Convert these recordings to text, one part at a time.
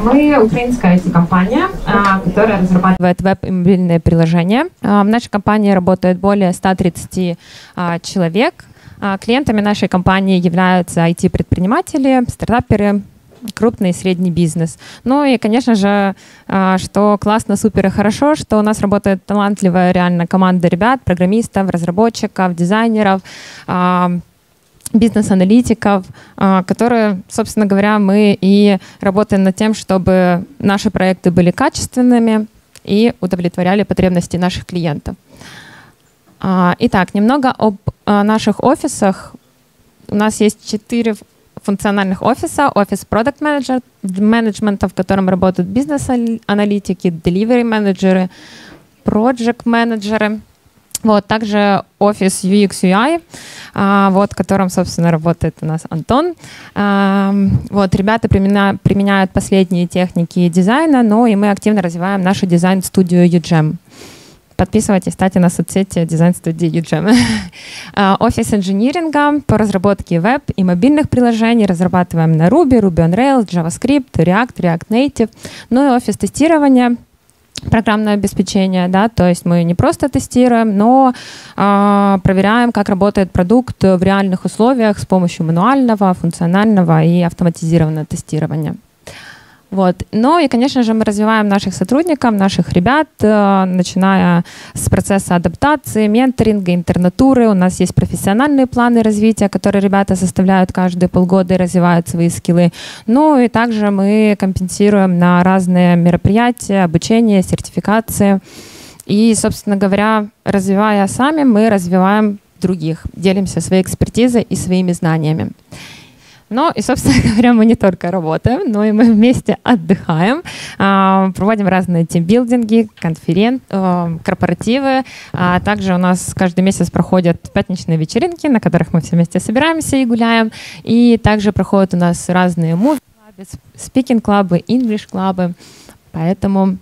Мы украинская IT-компания, которая разрабатывает веб и мобильные приложения. В нашей компании работает более 130 человек. Клиентами нашей компании являются IT-предприниматели, стартаперы, крупный и средний бизнес. Ну и, конечно же, что классно, супер и хорошо, что у нас работает талантливая реально команда ребят, программистов, разработчиков, дизайнеров, бизнес-аналитиков, которые, собственно говоря, мы и работаем над тем, чтобы наши проекты были качественными и удовлетворяли потребности наших клиентов. Итак, немного об наших офисах. У нас есть 4 функциональных офиса. Офис продакт-менеджмента, в котором работают бизнес-аналитики, delivery-менеджеры, project-менеджеры. Вот, также офис UX UI, вот, в котором, собственно, работает у нас Антон. Вот, ребята применяют последние техники дизайна, но и мы активно развиваем нашу дизайн-студию UGEM. Подписывайтесь, кстати, на соцсети дизайн-студии UGEM. Офис инжиниринга по разработке веб и мобильных приложений разрабатываем на Ruby, Ruby on Rails, JavaScript, React, React Native. Ну и офис тестирования, программное обеспечение, да, то есть мы не просто тестируем, но проверяем, как работает продукт в реальных условиях с помощью мануального, функционального и автоматизированного тестирования. Вот. Ну и, конечно же, мы развиваем наших сотрудников, наших ребят, начиная с процесса адаптации, менторинга, интернатуры. У нас есть профессиональные планы развития, которые ребята составляют каждые полгода и развивают свои скиллы. Ну и также мы компенсируем на разные мероприятия, обучение, сертификации. И, собственно говоря, развивая сами, мы развиваем других, делимся своей экспертизой и своими знаниями. Ну и, собственно говоря, мы не только работаем, но и мы вместе отдыхаем, проводим разные тимбилдинги, корпоративы. Также у нас каждый месяц проходят пятничные вечеринки, на которых мы все вместе собираемся и гуляем. И также проходят у нас разные муви-клубы, спикинг-клубы, инглиш-клубы. Поэтому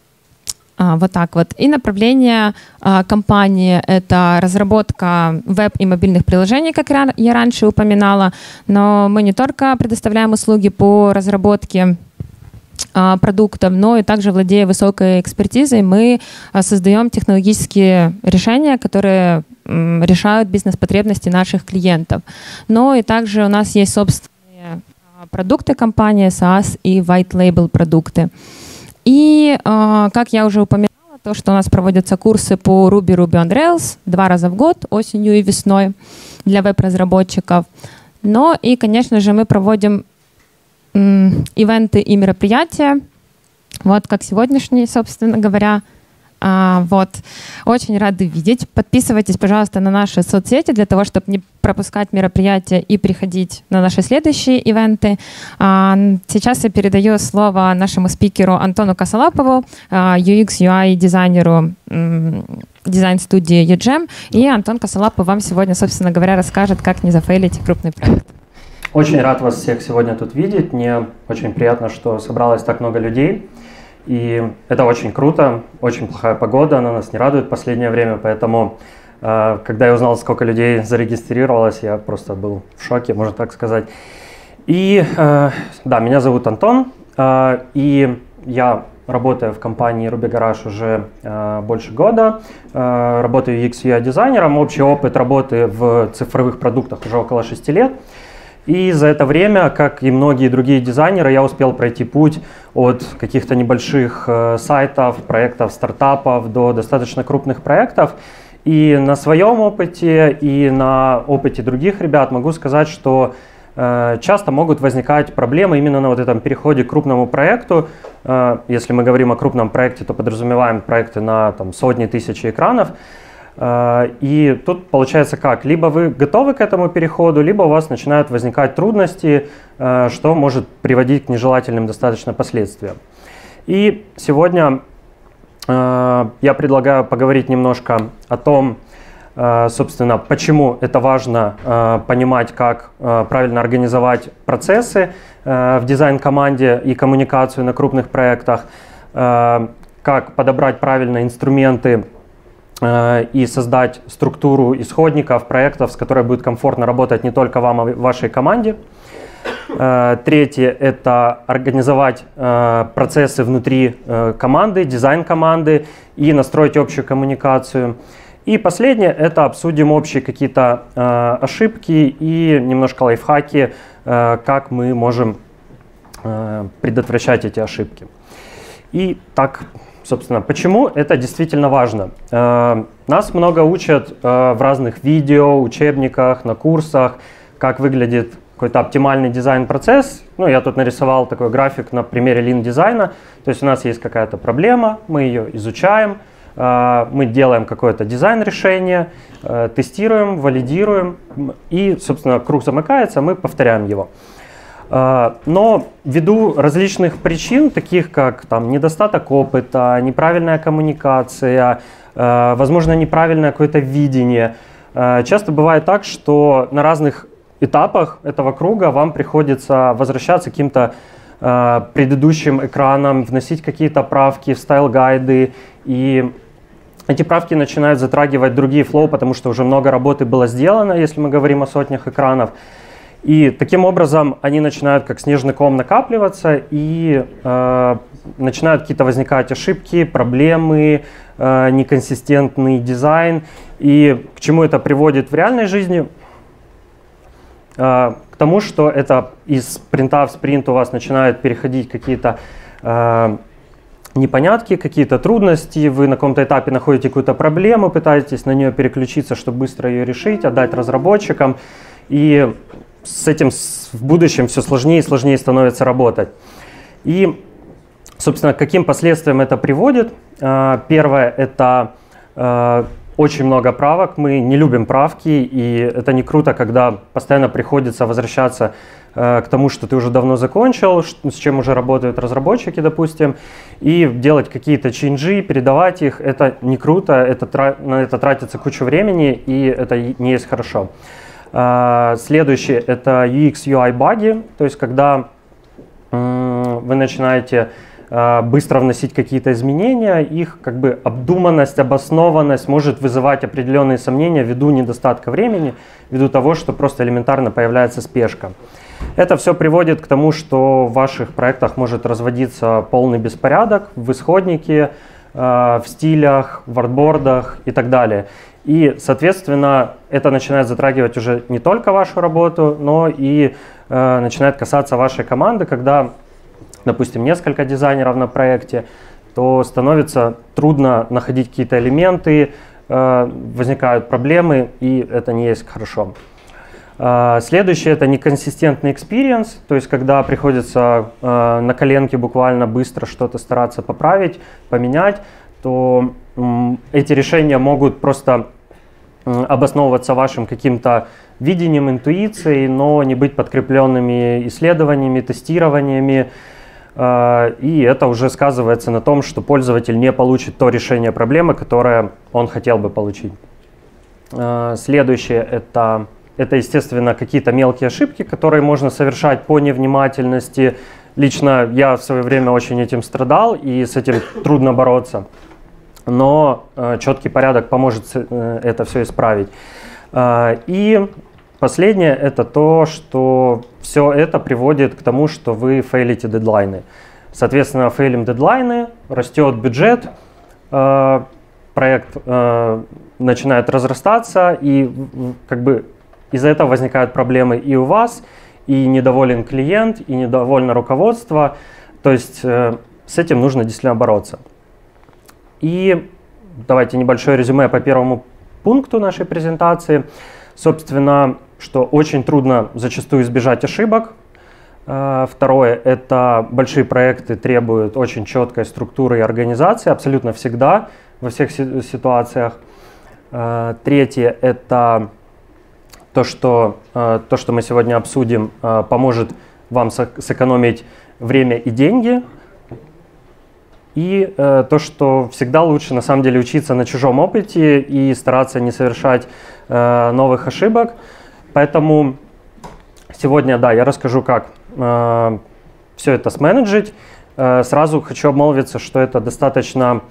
вот так вот. И направление компании — это разработка веб и мобильных приложений, как я раньше упоминала. Но мы не только предоставляем услуги по разработке продуктов, но и также, владея высокой экспертизой, мы создаем технологические решения, которые решают бизнес-потребности наших клиентов. Но и также у нас есть собственные продукты компании, SaaS и White Label продукты. И, как я уже упоминала, то, что у нас проводятся курсы по Ruby, Ruby on Rails 2 раза в год, осенью и весной, для веб-разработчиков. Но и, конечно же, мы проводим ивенты и мероприятия, вот как сегодняшний, собственно говоря. Вот. Очень рады видеть. Подписывайтесь, пожалуйста, на наши соцсети для того, чтобы не пропускать мероприятия и приходить на наши следующие ивенты. Сейчас я передаю слово нашему спикеру Антону Косолапову, UX-UI-дизайнеру дизайн-студии UGEM. И Антон Косолапов вам сегодня, собственно говоря, расскажет, как не зафейлить крупный проект. Очень рад вас всех сегодня тут видеть. Мне очень приятно, что собралось так много людей. И это очень круто, очень плохая погода, она нас не радует в последнее время, поэтому, когда я узнал, сколько людей зарегистрировалось, я просто был в шоке, можно так сказать. И да, меня зовут Антон, и я работаю в компании Ruby Garage уже больше года, работаю UX-UI-дизайнером, общий опыт работы в цифровых продуктах уже около 6 лет. И за это время, как и многие другие дизайнеры, я успел пройти путь от каких-то небольших сайтов, проектов, стартапов до достаточно крупных проектов. И на своем опыте и на опыте других ребят могу сказать, что часто могут возникать проблемы именно на вот этом переходе к крупному проекту. Если мы говорим о крупном проекте, то подразумеваем проекты на сотни тысяч экранов. И тут получается как? Либо вы готовы к этому переходу, либо у вас начинают возникать трудности, что может приводить к нежелательным достаточно последствиям. И сегодня я предлагаю поговорить немножко о том, собственно, почему это важно понимать, как правильно организовать процессы в дизайн-команде и коммуникацию на крупных проектах, как подобрать правильно инструменты и создать структуру исходников, проектов, с которой будет комфортно работать не только вам, а и вашей команде. Третье – это организовать процессы внутри команды, дизайн команды и настроить общую коммуникацию. И последнее – это обсудим общие какие-то ошибки и немножко лайфхаки, как мы можем предотвращать эти ошибки. И так, собственно, почему это действительно важно? Нас много учат в разных видео, учебниках, на курсах, как выглядит какой-то оптимальный дизайн-процесс. Ну, я тут нарисовал такой график на примере Lean-дизайна. То есть у нас есть какая-то проблема, мы ее изучаем, мы делаем какое-то дизайн-решение, тестируем, валидируем, и, собственно, круг замыкается, мы повторяем его. Но ввиду различных причин, таких как там, недостаток опыта, неправильная коммуникация, возможно, неправильное какое-то видение, часто бывает так, что на разных этапах этого круга вам приходится возвращаться к каким-то предыдущим экранам, вносить какие-то правки в стайл-гайды, и эти правки начинают затрагивать другие флоу, потому что уже много работы было сделано, если мы говорим о сотнях экранов. И таким образом они начинают как снежный ком накапливаться, и начинают какие-то возникать ошибки, проблемы, неконсистентный дизайн. И к чему это приводит в реальной жизни? К тому, что это из спринта в спринт у вас начинают переходить какие-то непонятки, какие-то трудности, вы на каком-то этапе находите какую-то проблему, пытаетесь на нее переключиться, чтобы быстро ее решить, отдать разработчикам, и с этим в будущем все сложнее и сложнее становится работать. И, собственно, к каким последствиям это приводит? Первое – это очень много правок, мы не любим правки, и это не круто, когда постоянно приходится возвращаться к тому, что ты уже давно закончил, с чем уже работают разработчики, допустим, и делать какие-то чейнджи, передавать их. Это не круто, на это тратится куча времени, и это не есть хорошо. Следующее – это UX, UI баги, то есть когда вы начинаете быстро вносить какие-то изменения, их как бы обдуманность, обоснованность может вызывать определенные сомнения ввиду недостатка времени, ввиду того, что просто элементарно появляется спешка. Это все приводит к тому, что в ваших проектах может разводиться полный беспорядок в исходнике, в стилях, в артбордах и так далее. И, соответственно, это начинает затрагивать уже не только вашу работу, но и начинает касаться вашей команды, когда, допустим, несколько дизайнеров на проекте, то становится трудно находить какие-то элементы, возникают проблемы, и это не есть хорошо. Следующее – это неконсистентный experience, то есть когда приходится на коленке буквально быстро что-то стараться поправить, поменять, то эти решения могут просто обосновываться вашим каким-то видением, интуицией, но не быть подкрепленными исследованиями, тестированиями. И это уже сказывается на том, что пользователь не получит то решение проблемы, которое он хотел бы получить. Следующее – это, естественно, какие-то мелкие ошибки, которые можно совершать по невнимательности. Лично я в свое время очень этим страдал, и с этим трудно бороться. Но четкий порядок поможет это все исправить. И последнее – это то, что все это приводит к тому, что вы фейлите дедлайны. Соответственно, фейлим дедлайны, растет бюджет, проект начинает разрастаться, и как бы из-за этого возникают проблемы и у вас, и недоволен клиент, и недовольно руководство. То есть с этим нужно действительно бороться. И давайте небольшое резюме по первому пункту нашей презентации. Собственно, что очень трудно зачастую избежать ошибок. Второе – это большие проекты требуют очень четкой структуры и организации, абсолютно всегда, во всех ситуациях. Третье – это то, что мы сегодня обсудим, поможет вам сэкономить время и деньги. И то, что всегда лучше на самом деле учиться на чужом опыте и стараться не совершать новых ошибок. Поэтому сегодня, да, я расскажу, как все это сменеджить. Сразу хочу обмолвиться, что это достаточно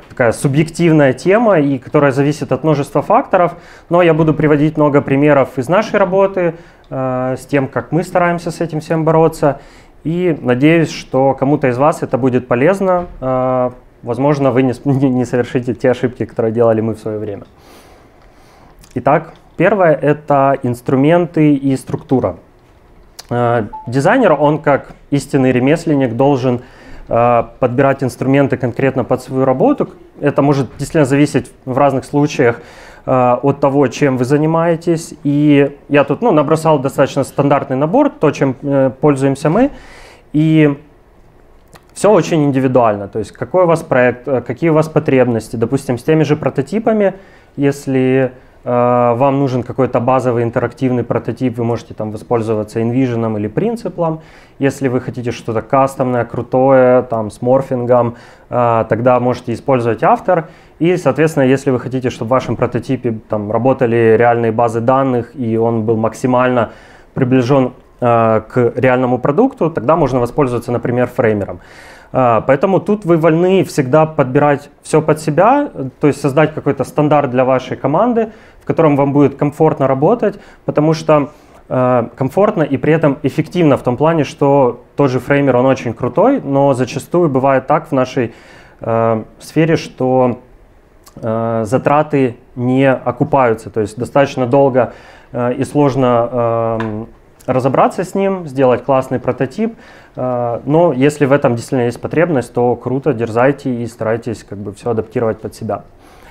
такая субъективная тема, и которая зависит от множества факторов, но я буду приводить много примеров из нашей работы, с тем, как мы стараемся с этим всем бороться, и надеюсь, что кому-то из вас это будет полезно. Возможно, вы не совершите те ошибки, которые делали мы в свое время. Итак, первое – это инструменты и структура. Дизайнер, он как истинный ремесленник должен подбирать инструменты конкретно под свою работу. Это может действительно зависеть в разных случаях от того, чем вы занимаетесь. И я тут набросал достаточно стандартный набор, то, чем пользуемся мы. И все очень индивидуально. То есть какой у вас проект, какие у вас потребности. Допустим, с теми же прототипами, если вам нужен какой-то базовый интерактивный прототип, вы можете там воспользоваться InVision или Principal. Если вы хотите что-то кастомное, крутое, там, с морфингом, тогда можете использовать After. И, соответственно, если вы хотите, чтобы в вашем прототипе там работали реальные базы данных и он был максимально приближен к реальному продукту, тогда можно воспользоваться, например, фреймером. Поэтому тут вы вольны всегда подбирать все под себя, то есть создать какой-то стандарт для вашей команды, в котором вам будет комфортно работать, потому что комфортно и при этом эффективно в том плане, что тот же фреймер, он очень крутой, но зачастую бывает так в нашей сфере, что затраты не окупаются, то есть достаточно долго и сложно разобраться с ним, сделать классный прототип, но если в этом действительно есть потребность, то круто, дерзайте и старайтесь как бы все адаптировать под себя.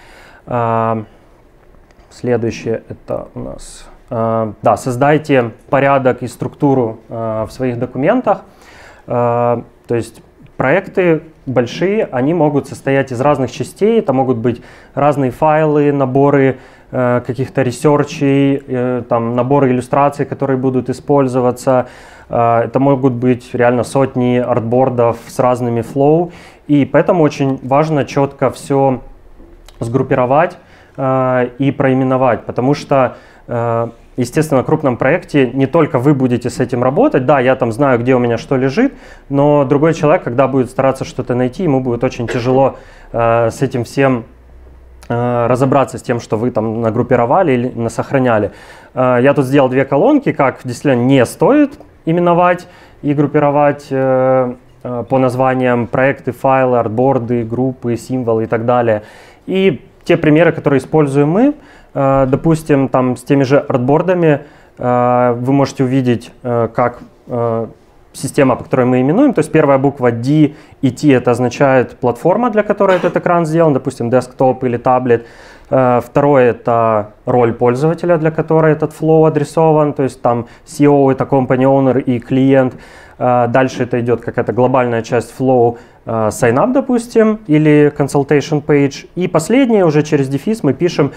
Следующее это у нас, да, создайте порядок и структуру в своих документах, то есть проекты большие, они могут состоять из разных частей, это могут быть разные файлы, наборы каких-то ресерчей, там, наборы иллюстраций, которые будут использоваться. Это могут быть реально сотни артбордов с разными флоу. И поэтому очень важно четко все сгруппировать и проименовать, потому что, естественно, в крупном проекте не только вы будете с этим работать, да, я там знаю, где у меня что лежит, но другой человек, когда будет стараться что-то найти, ему будет очень тяжело с этим всем разобраться, с тем, что вы там нагруппировали или насохраняли. Я тут сделал две колонки, как действительно не стоит именовать и группировать по названиям проекты, файлы, артборды, группы, символы и так далее. И те примеры, которые используем мы, допустим, там с теми же артбордами вы можете увидеть, как система, по которой мы именуем, то есть первая буква D и T это означает платформа, для которой этот экран сделан, допустим, десктоп или таблет. Второе это роль пользователя, для которой этот flow адресован, то есть там CEO это company owner и клиент. Дальше это идет какая-то глобальная часть flow, sign up, допустим, или consultation page. И последнее, уже через дефис мы пишем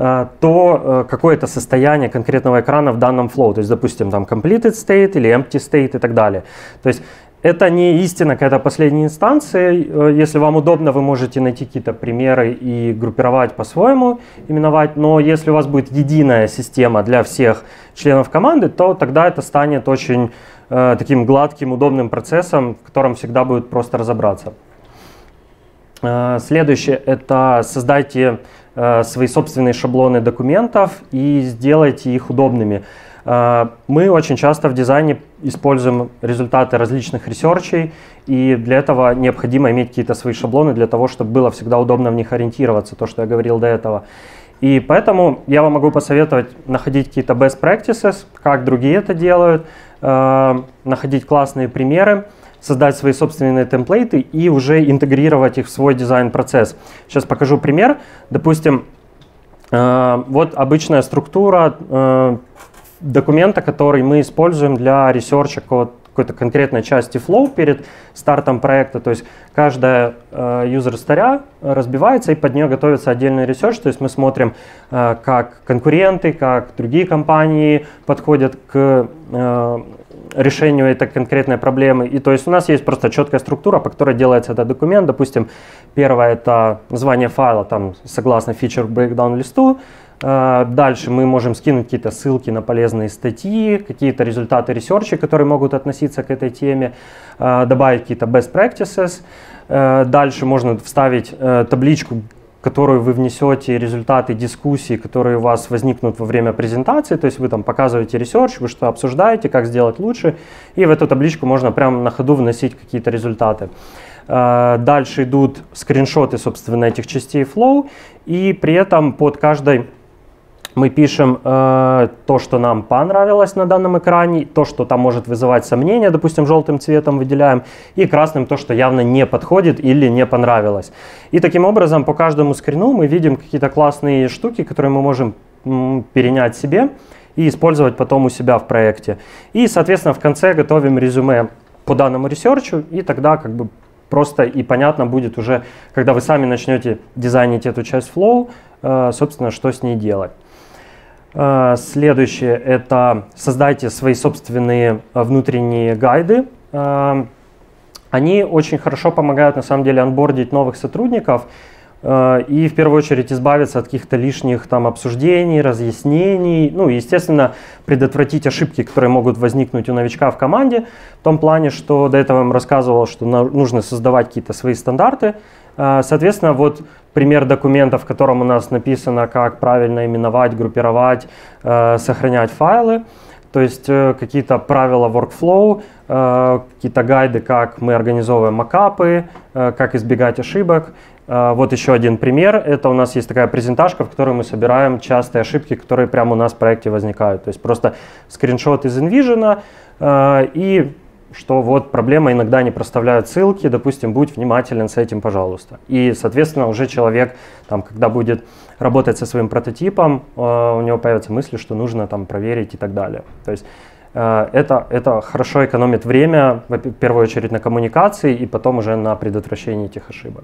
то какое-то состояние конкретного экрана в данном flow, то есть, допустим, там completed state или empty state и так далее. То есть это не истина какая-то последней инстанции. Если вам удобно, вы можете найти какие-то примеры и группировать по-своему, именовать. Но если у вас будет единая система для всех членов команды, то тогда это станет очень таким гладким, удобным процессом, в котором всегда будет просто разобраться. Следующее – это создайте свои собственные шаблоны документов и сделайте их удобными. Мы очень часто в дизайне используем результаты различных ресерчей, и для этого необходимо иметь какие-то свои шаблоны для того, чтобы было всегда удобно в них ориентироваться, то, что я говорил до этого. И поэтому я вам могу посоветовать находить какие-то best practices, как другие это делают, находить классные примеры, создать свои собственные темплейты и уже интегрировать их в свой дизайн-процесс. Сейчас покажу пример. Допустим, вот обычная структура документа, который мы используем для ресерча какой-то конкретной части flow перед стартом проекта. То есть каждая юзер-старя разбивается, и под нее готовится отдельный ресерч. То есть мы смотрим, как конкуренты, как другие компании подходят к решению этой конкретной проблемы. И то есть у нас есть просто четкая структура, по которой делается этот документ. Допустим, первое это название файла, там согласно feature breakdown листу. Дальше мы можем скинуть какие-то ссылки на полезные статьи, какие-то результаты ресерча, которые могут относиться к этой теме, добавить какие-то best practices. Дальше можно вставить табличку, в которую вы внесете результаты дискуссий, которые у вас возникнут во время презентации. То есть вы там показываете ресерч, вы что обсуждаете, как сделать лучше. И в эту табличку можно прямо на ходу вносить какие-то результаты. Дальше идут скриншоты, собственно, этих частей flow. И при этом под каждой мы пишем то, что нам понравилось на данном экране, то, что там может вызывать сомнения, допустим, желтым цветом выделяем, и красным то, что явно не подходит или не понравилось. И таким образом по каждому скрину мы видим какие-то классные штуки, которые мы можем перенять себе и использовать потом у себя в проекте. И, соответственно, в конце готовим резюме по данному ресерчу, и тогда как бы просто и понятно будет уже, когда вы сами начнете дизайнить эту часть flow, собственно, что с ней делать. Следующее – это создайте свои собственные внутренние гайды. Они очень хорошо помогают, на самом деле, онбордить новых сотрудников и, в первую очередь, избавиться от каких-то лишних там обсуждений, разъяснений. Ну, и, естественно, предотвратить ошибки, которые могут возникнуть у новичка в команде. В том плане, что до этого я вам рассказывал, что нужно создавать какие-то свои стандарты. Соответственно, вот пример документа, в котором у нас написано, как правильно именовать, группировать, сохранять файлы. То есть какие-то правила workflow, какие-то гайды, как мы организовываем макапы, как избегать ошибок. Вот еще один пример. Это у нас есть такая презентажка, в которой мы собираем частые ошибки, которые прямо у нас в проекте возникают. То есть просто скриншот из InVision и что вот проблема, иногда не проставляют ссылки, допустим, будь внимателен с этим, пожалуйста. И, соответственно, уже человек, там, когда будет работать со своим прототипом, у него появятся мысли, что нужно там проверить и так далее. То есть это хорошо экономит время, в первую очередь на коммуникации и потом уже на предотвращении этих ошибок.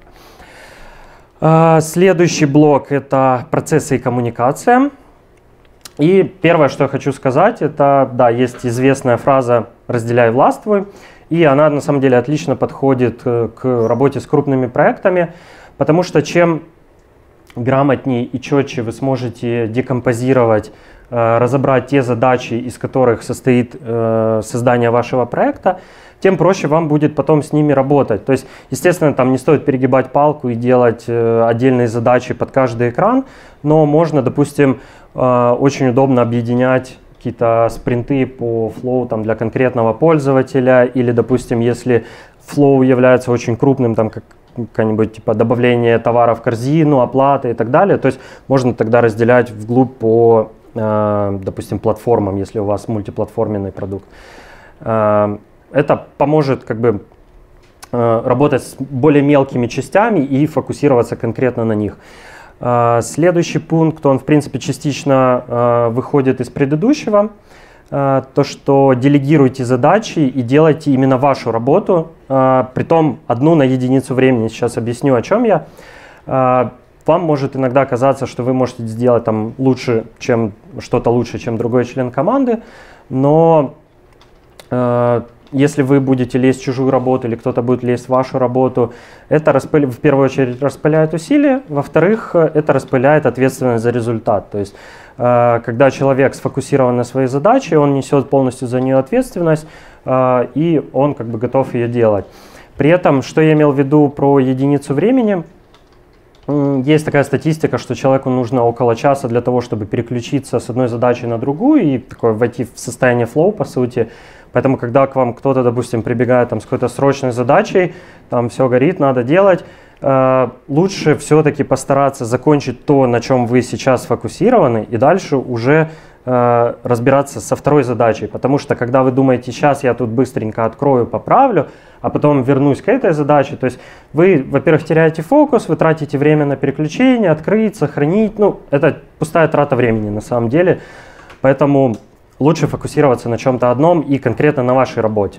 Следующий блок – это процессы и коммуникация. И первое, что я хочу сказать, это, да, есть известная фраза «разделяй, властвуй», и она на самом деле отлично подходит к работе с крупными проектами, потому что чем грамотнее и четче вы сможете декомпозировать, разобрать те задачи, из которых состоит создание вашего проекта, тем проще вам будет потом с ними работать. То есть, естественно, там не стоит перегибать палку и делать отдельные задачи под каждый экран, но можно, допустим, очень удобно объединять какие-то спринты по flow там, для конкретного пользователя, или, допустим, если flow является очень крупным, там, как какое-нибудь типа добавление товара в корзину, оплата и так далее, то есть можно тогда разделять вглубь по, допустим, платформам, если у вас мультиплатформенный продукт. Это поможет как бы работать с более мелкими частями и фокусироваться конкретно на них. Следующий пункт, он в принципе частично выходит из предыдущего, то что делегируйте задачи и делайте именно вашу работу, притом одну на единицу времени. Сейчас объясню, о чем я. Вам может иногда казаться, что вы можете сделать там лучше, чем что-то лучше, чем другой член команды, но если вы будете лезть в чужую работу или кто-то будет лезть в вашу работу, это в первую очередь распыляет усилия, во-вторых, это распыляет ответственность за результат. То есть, когда человек сфокусирован на своей задаче, он несет полностью за нее ответственность, и он как бы готов ее делать. При этом, что я имел в виду про единицу времени, есть такая статистика, что человеку нужно около часа для того, чтобы переключиться с одной задачи на другую и такое войти в состояние flow, по сути. Поэтому, когда к вам кто-то, допустим, прибегает там, с какой-то срочной задачей, там все горит, надо делать, лучше все-таки постараться закончить то, на чем вы сейчас сфокусированы, и дальше уже разбираться со второй задачей. Потому что, когда вы думаете, сейчас я тут быстренько открою, поправлю, а потом вернусь к этой задаче, то есть вы, во-первых, теряете фокус, вы тратите время на переключение, открыть, сохранить. Ну, это пустая трата времени на самом деле. Поэтому лучше фокусироваться на чем-то одном и конкретно на вашей работе.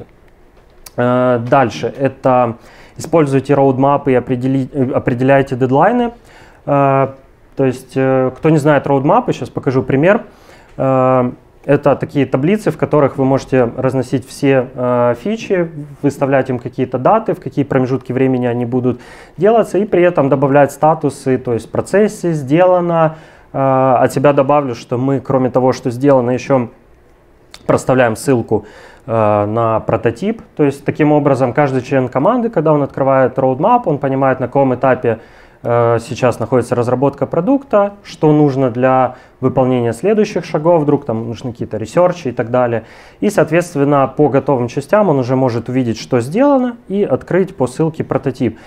Дальше. Это используйте роудмапы и определяйте дедлайны. То есть, кто не знает роудмапы, сейчас покажу пример. Это такие таблицы, в которых вы можете разносить все фичи, выставлять им какие-то даты, в какие промежутки времени они будут делаться, и при этом добавлять статусы, то есть в процессе сделано. От себя добавлю, что мы, кроме того, что сделано, еще проставляем ссылку на прототип. То есть таким образом каждый член команды, когда он открывает roadmap, он понимает, на каком этапе сейчас находится разработка продукта, что нужно для выполнения следующих шагов, вдруг там нужны какие-то ресерчи и так далее. И, соответственно, по готовым частям он уже может увидеть, что сделано, и открыть по ссылке прототип.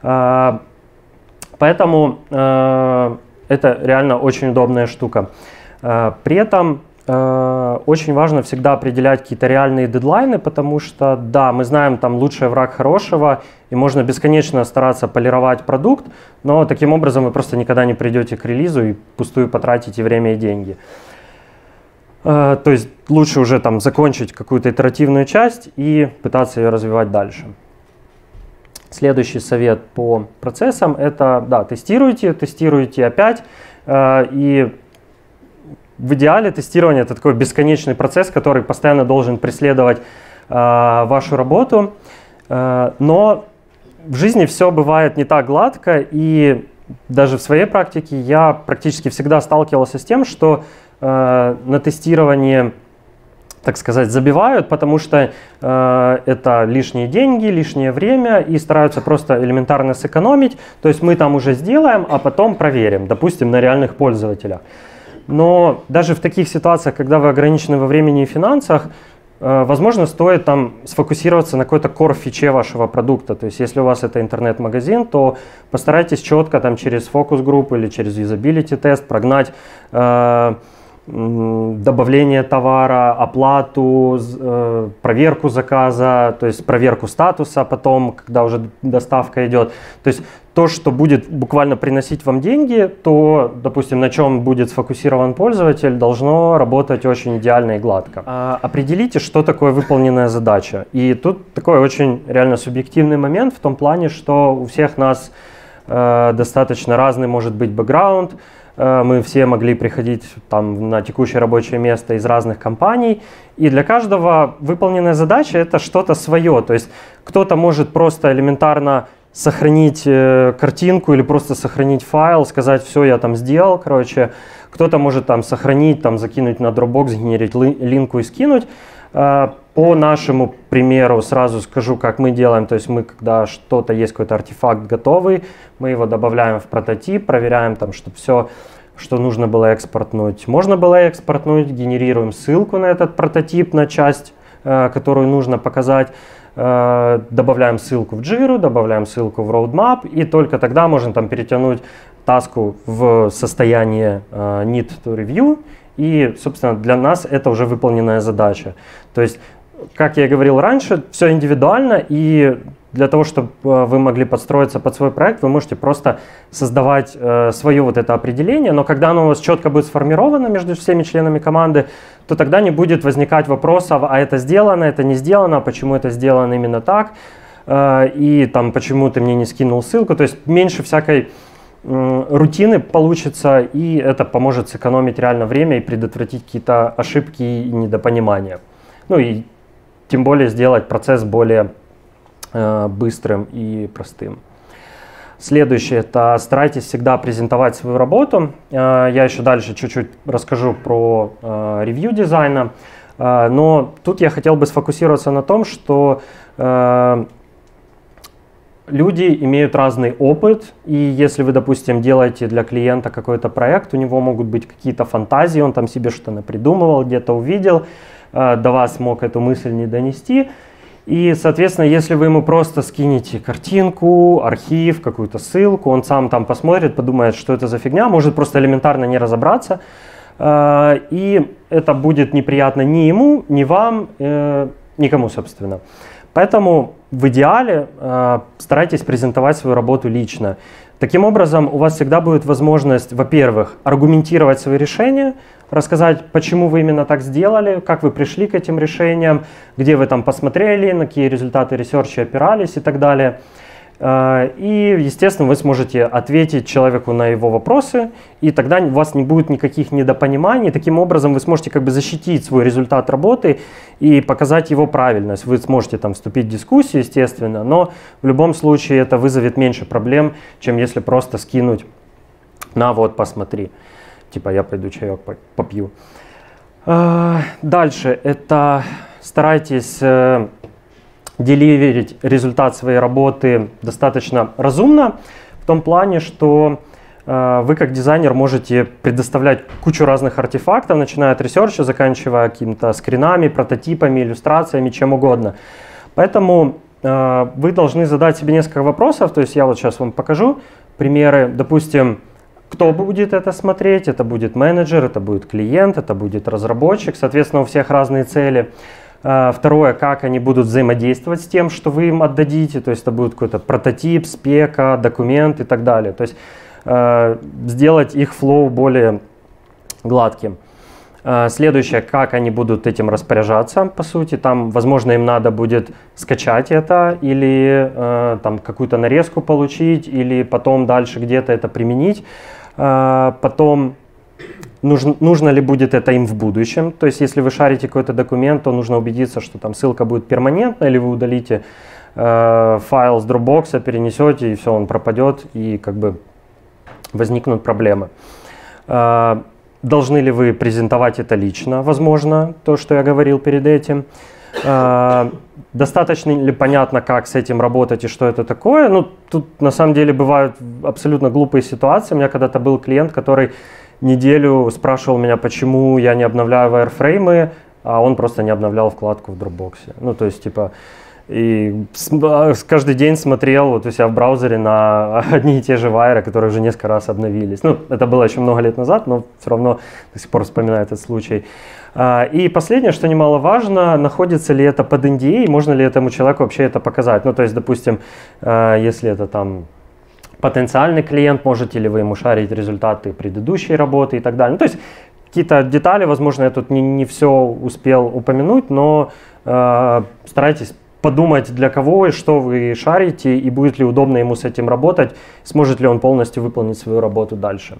Поэтому это реально очень удобная штука. При этом очень важно всегда определять какие-то реальные дедлайны, потому что, да, мы знаем, там лучший враг хорошего, и можно бесконечно стараться полировать продукт, но таким образом вы просто никогда не придете к релизу и впустую потратите время и деньги. То есть лучше уже там закончить какую-то итеративную часть и пытаться ее развивать дальше. Следующий совет по процессам – это, да, тестируйте опять, и в идеале тестирование – это такой бесконечный процесс, который постоянно должен преследовать вашу работу. Но в жизни все бывает не так гладко, и даже в своей практике я практически всегда сталкивался с тем, что на тестирование, так сказать, забивают, потому что это лишние деньги, лишнее время, и стараются просто элементарно сэкономить. То есть мы там уже сделаем, а потом проверим, допустим, на реальных пользователях. Но даже в таких ситуациях, когда вы ограничены во времени и финансах, возможно, стоит там сфокусироваться на какой-то core-фиче вашего продукта. То есть если у вас это интернет-магазин, то постарайтесь четко там через фокус-группу или через юзабилити-тест прогнать добавление товара, оплату, проверку заказа, то есть проверку статуса потом, когда уже доставка идет. То есть то, что будет буквально приносить вам деньги, то, допустим, на чем будет сфокусирован пользователь, должно работать очень идеально и гладко. Определите, что такое выполненная задача. И тут такой очень реально субъективный момент в том плане, что у всех нас достаточно разный может быть бэкграунд. Мы все могли приходить там на текущее рабочее место из разных компаний, и для каждого выполненная задача – это что-то свое. То есть кто-то может просто элементарно сохранить картинку или просто сохранить файл, сказать: все, я там сделал, короче. Кто-то может там сохранить, там закинуть на Dropbox, сгенерить линку и скинуть. По нашему примеру сразу скажу, как мы делаем. То есть мы, когда что-то есть, какой-то артефакт готовый, мы его добавляем в прототип, проверяем, там, чтобы все, что нужно было экспортнуть, можно было экспортнуть, генерируем ссылку на этот прототип, на часть, которую нужно показать, добавляем ссылку в Jira, добавляем ссылку в Roadmap, и только тогда можно там перетянуть таску в состояние Need to Review, и, собственно, для нас это уже выполненная задача. То есть, как я и говорил раньше, все индивидуально, и для того, чтобы вы могли подстроиться под свой проект, вы можете просто создавать свое вот это определение, но когда оно у вас четко будет сформировано между всеми членами команды, то тогда не будет возникать вопросов: а это сделано, это не сделано, а почему это сделано именно так, и там почему ты мне не скинул ссылку. То есть меньше всякой рутины получится, и это поможет сэкономить реально время и предотвратить какие-то ошибки и недопонимания. Ну и тем более сделать процесс более быстрым и простым. Следующее – это старайтесь всегда презентовать свою работу. Я еще дальше чуть-чуть расскажу про ревью дизайна, но тут я хотел бы сфокусироваться на том, что люди имеют разный опыт, и если вы, допустим, делаете для клиента какой-то проект, у него могут быть какие-то фантазии, он там себе что-то напридумывал, где-то увидел, до вас мог эту мысль не донести. И, соответственно, если вы ему просто скинете картинку, архив, какую-то ссылку, он сам там посмотрит, подумает, что это за фигня, может просто элементарно не разобраться, и это будет неприятно ни ему, ни вам, никому, собственно. Поэтому в идеале старайтесь презентовать свою работу лично. Таким образом, у вас всегда будет возможность, во-первых, аргументировать свои решения, рассказать, почему вы именно так сделали, как вы пришли к этим решениям, где вы там посмотрели, на какие результаты ресерча опирались и так далее. И, естественно, вы сможете ответить человеку на его вопросы, и тогда у вас не будет никаких недопониманий. Таким образом, вы сможете как бы защитить свой результат работы и показать его правильность. Вы сможете там вступить в дискуссию, естественно, но в любом случае это вызовет меньше проблем, чем если просто скинуть: на вот, посмотри. Типа, я пойду чаек попью. Дальше это старайтесь деливерить результат своей работы достаточно разумно, в том плане, что вы как дизайнер можете предоставлять кучу разных артефактов, начиная от ресерча, заканчивая какими-то скринами, прототипами, иллюстрациями, чем угодно. Поэтому вы должны задать себе несколько вопросов, то есть я вот сейчас вам покажу примеры, допустим, кто будет это смотреть, это будет менеджер, это будет клиент, это будет разработчик, соответственно, у всех разные цели. Второе, как они будут взаимодействовать с тем, что вы им отдадите, то есть это будет какой-то прототип, спека, документ и так далее. То есть сделать их флоу более гладким. Следующее, как они будут этим распоряжаться, по сути. Там, возможно, им надо будет скачать это или там какую-то нарезку получить, или потом дальше где-то это применить. Потом, нужно ли будет это им в будущем. То есть, если вы шарите какой-то документ, то нужно убедиться, что там ссылка будет перманентна, или вы удалите файл с Dropbox, перенесете, и все, он пропадет, и как бы возникнут проблемы. Должны ли вы презентовать это лично, возможно, то, что я говорил перед этим. Достаточно ли понятно, как с этим работать и что это такое? Ну, тут на самом деле бывают абсолютно глупые ситуации. У меня когда-то был клиент, который неделю спрашивал меня, почему я не обновляю wireframe, а он просто не обновлял вкладку в Dropbox. Ну, то есть, типа, и каждый день смотрел вот у себя в браузере на одни и те же вайры, которые уже несколько раз обновились. Ну, это было еще много лет назад, но все равно до сих пор вспоминаю этот случай. И последнее, что немаловажно, находится ли это под NDA, можно ли этому человеку вообще это показать. Ну, то есть, допустим, если это там потенциальный клиент, можете ли вы ему шарить результаты предыдущей работы и так далее. Ну, то есть, какие-то детали, возможно, я тут не все успел упомянуть, но старайтесь подумать, для кого и что вы шарите, и будет ли удобно ему с этим работать, сможет ли он полностью выполнить свою работу дальше.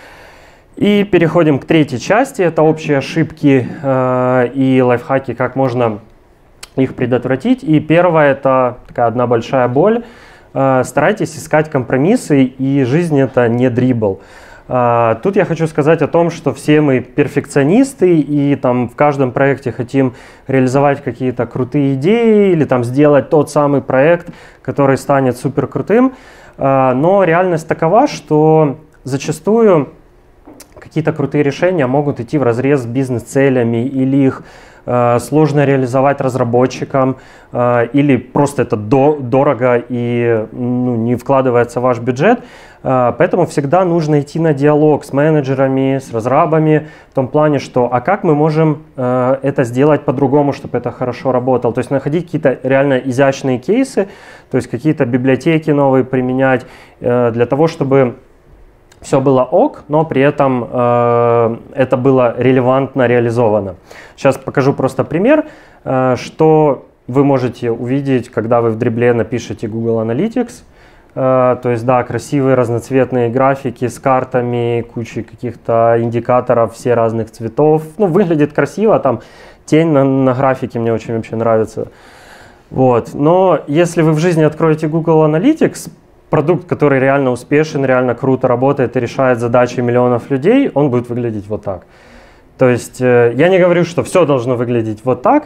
И переходим к третьей части, это общие ошибки и лайфхаки, как можно их предотвратить. И первое, это такая одна большая боль. Старайтесь искать компромиссы, и жизнь это не дрибл. Тут я хочу сказать о том, что все мы перфекционисты, и там в каждом проекте хотим реализовать какие-то крутые идеи или там сделать тот самый проект, который станет супер крутым. Но реальность такова, что зачастую какие-то крутые решения могут идти вразрез с бизнес-целями, или их сложно реализовать разработчикам, или просто это дорого и не вкладывается в ваш бюджет. Поэтому всегда нужно идти на диалог с менеджерами, с разрабами, в том плане, что а как мы можем это сделать по-другому, чтобы это хорошо работало. То есть находить какие-то реально изящные кейсы, то есть какие-то библиотеки новые применять для того, чтобы все было ок, но при этом это было релевантно реализовано. Сейчас покажу просто пример, что вы можете увидеть, когда вы в дрибле напишете Google Analytics. То есть, да, красивые разноцветные графики с картами, кучей каких-то индикаторов, все разных цветов. Ну, выглядит красиво, там тень на графике мне очень вообще нравится. Вот. Но если вы в жизни откроете Google Analytics, продукт, который реально успешен, реально круто работает и решает задачи миллионов людей, он будет выглядеть вот так. То есть я не говорю, что все должно выглядеть вот так,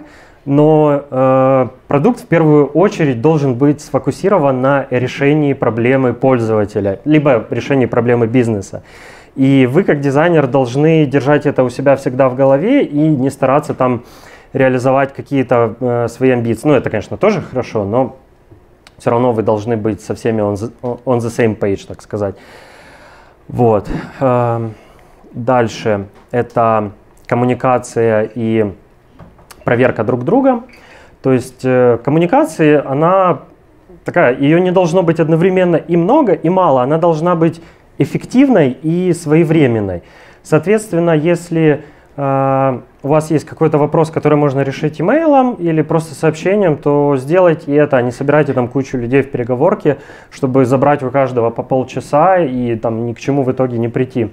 но продукт в первую очередь должен быть сфокусирован на решении проблемы пользователя, либо решении проблемы бизнеса. И вы как дизайнер должны держать это у себя всегда в голове и не стараться там реализовать какие-то свои амбиции. Ну, это, конечно, тоже хорошо, но все равно вы должны быть со всеми on the same page, так сказать. Вот. Дальше это коммуникация и проверка друг друга. То есть коммуникации, она такая, ее не должно быть одновременно и много, и мало. Она должна быть эффективной и своевременной. Соответственно, если у вас есть какой-то вопрос, который можно решить имейлом или просто сообщением, то сделайте это, не собирайте там кучу людей в переговорке, чтобы забрать у каждого по полчаса и там ни к чему в итоге не прийти.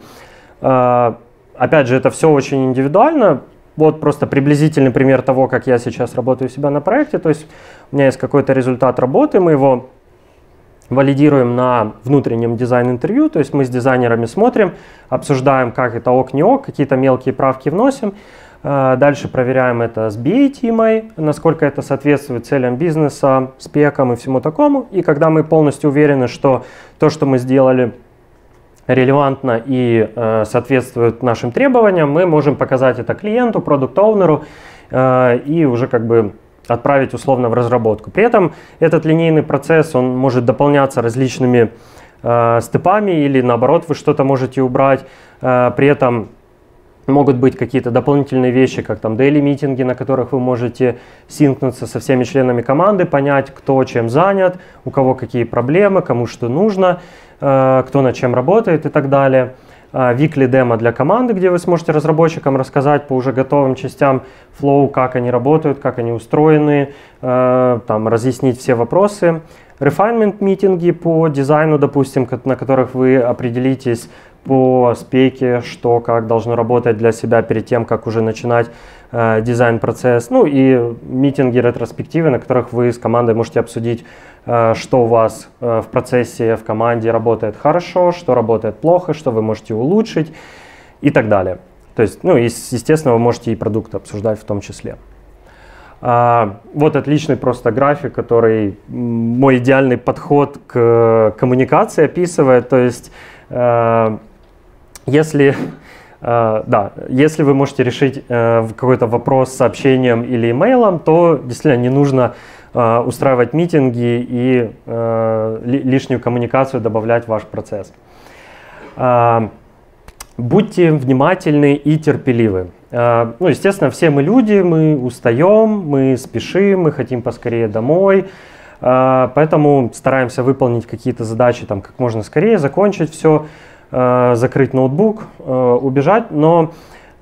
Опять же, это все очень индивидуально. Вот просто приблизительный пример того, как я сейчас работаю у себя на проекте. То есть у меня есть какой-то результат работы, мы его валидируем на внутреннем дизайн-интервью, то есть мы с дизайнерами смотрим, обсуждаем, как это ок, не ок, какие-то мелкие правки вносим. Дальше проверяем это с BA-тимой, насколько это соответствует целям бизнеса, спекам и всему такому. И когда мы полностью уверены, что то, что мы сделали, релевантно и соответствует нашим требованиям, мы можем показать это клиенту, продукт-оунеру и уже как бы отправить условно в разработку. При этом этот линейный процесс, он может дополняться различными степами или наоборот вы что-то можете убрать. При этом могут быть какие-то дополнительные вещи, как там daily митинги, на которых вы можете синкнуться со всеми членами команды, понять, кто чем занят, у кого какие проблемы, кому что нужно, кто над чем работает и так далее. Weekly демо для команды, где вы сможете разработчикам рассказать по уже готовым частям Flow, как они работают, как они устроены, там, разъяснить все вопросы. Refinement митинги по дизайну, допустим, на которых вы определитесь по спеке, что как должно работать для себя перед тем, как уже начинать дизайн-процесс. Ну и митинги, ретроспективы, на которых вы с командой можете обсудить, что у вас в процессе, в команде работает хорошо, что работает плохо, что вы можете улучшить и так далее. То есть, ну, естественно, вы можете и продукты обсуждать в том числе. Вот отличный просто график, который мой идеальный подход к коммуникации описывает. То есть, если вы можете решить какой-то вопрос сообщением или имейлом, то действительно не нужно устраивать митинги и лишнюю коммуникацию добавлять в ваш процесс. Будьте внимательны и терпеливы. Ну, естественно, все мы люди, мы устаем, мы спешим, мы хотим поскорее домой, поэтому стараемся выполнить какие-то задачи там как можно скорее, закончить все, закрыть ноутбук, убежать. Но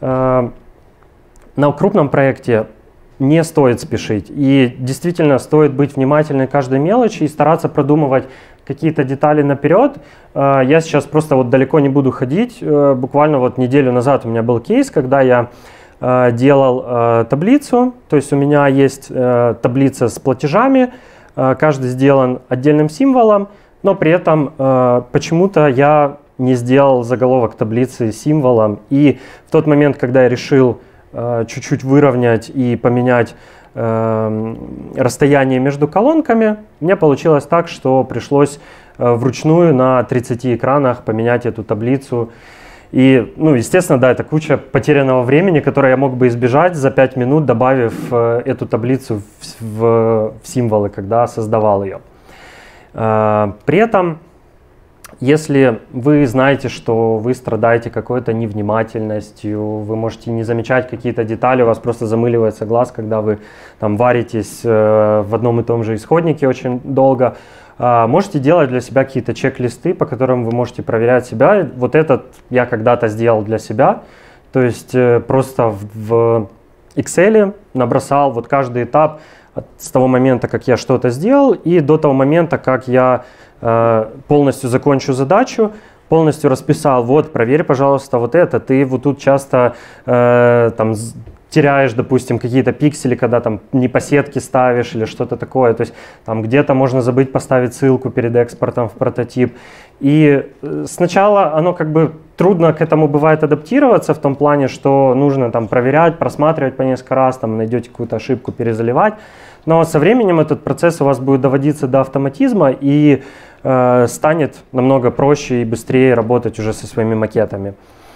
на крупном проекте не стоит спешить. И действительно стоит быть внимательной к каждой мелочи и стараться продумывать какие-то детали наперед. Я сейчас просто вот далеко не буду ходить. Буквально вот неделю назад у меня был кейс, когда я делал таблицу. То есть у меня есть таблица с платежами, каждый сделан отдельным символом, но при этом почему-то я не сделал заголовок таблицы символом. И в тот момент, когда я решил чуть-чуть выровнять и поменять расстояние между колонками, мне получилось так, что пришлось вручную на 30 экранах поменять эту таблицу. И, ну, естественно, да, это куча потерянного времени, которое я мог бы избежать за 5 минут, добавив эту таблицу в символы, когда создавал ее. При этом, если вы знаете, что вы страдаете какой-то невнимательностью, вы можете не замечать какие-то детали, у вас просто замыливается глаз, когда вы там варитесь в одном и том же исходнике очень долго, можете делать для себя какие-то чек-листы, по которым вы можете проверять себя. Вот этот я когда-то сделал для себя, то есть просто в Excel набросал вот каждый этап с того момента, как я что-то сделал, и до того момента, как я полностью закончу задачу, полностью расписал, вот, проверь, пожалуйста, вот это, ты вот тут часто там теряешь, допустим, какие-то пиксели, когда там не по сетке ставишь или что-то такое, то есть там где-то можно забыть поставить ссылку перед экспортом в прототип. И сначала оно как бы трудно к этому бывает адаптироваться в том плане, что нужно там проверять, просматривать по несколько раз, там найдете какую-то ошибку, перезаливать. Но со временем этот процесс у вас будет доводиться до автоматизма и станет намного проще и быстрее работать уже со своими макетами.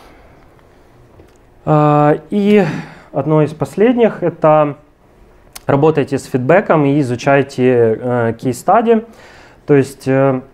И одно из последних — это работайте с фидбэком и изучайте кейс-стади. То есть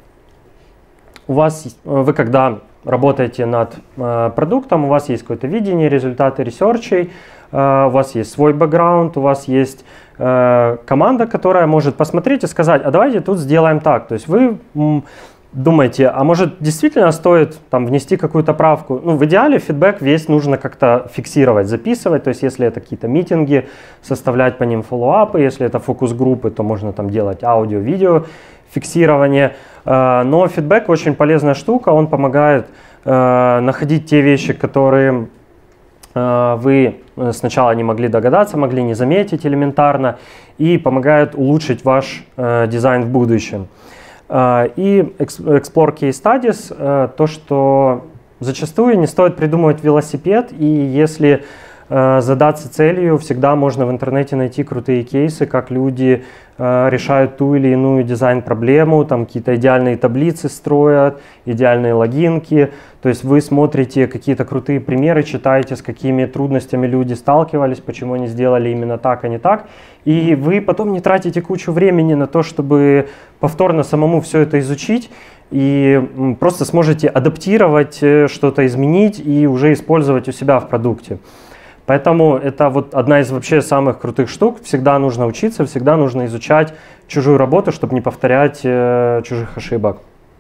вы когда работаете над продуктом, у вас есть какое-то видение, результаты ресерчей, у вас есть свой бэкграунд, у вас есть команда, которая может посмотреть и сказать, а давайте тут сделаем так. То есть вы думаете, а может действительно стоит там внести какую-то правку? Ну, в идеале фидбэк весь нужно как-то фиксировать, записывать. То есть если это какие-то митинги, составлять по ним фоллоуапы. Если это фокус-группы, то можно там делать аудио, видео фиксирование. Но фидбэк очень полезная штука, он помогает находить те вещи, которые вы сначала не могли догадаться, могли не заметить элементарно, и помогает улучшить ваш дизайн в будущем. И Explore Case Studies, то, что зачастую не стоит придумывать велосипед, и если задаться целью. Всегда можно в интернете найти крутые кейсы, как люди решают ту или иную дизайн-проблему, там какие-то идеальные таблицы строят, идеальные логинки. То есть вы смотрите какие-то крутые примеры, читаете, с какими трудностями люди сталкивались, почему они сделали именно так, а не так. И вы потом не тратите кучу времени на то, чтобы повторно самому все это изучить, и просто сможете адаптировать, что-то изменить и уже использовать у себя в продукте. Поэтому это вот одна из вообще самых крутых штук. Всегда нужно учиться, всегда нужно изучать чужую работу, чтобы не повторять чужих ошибок.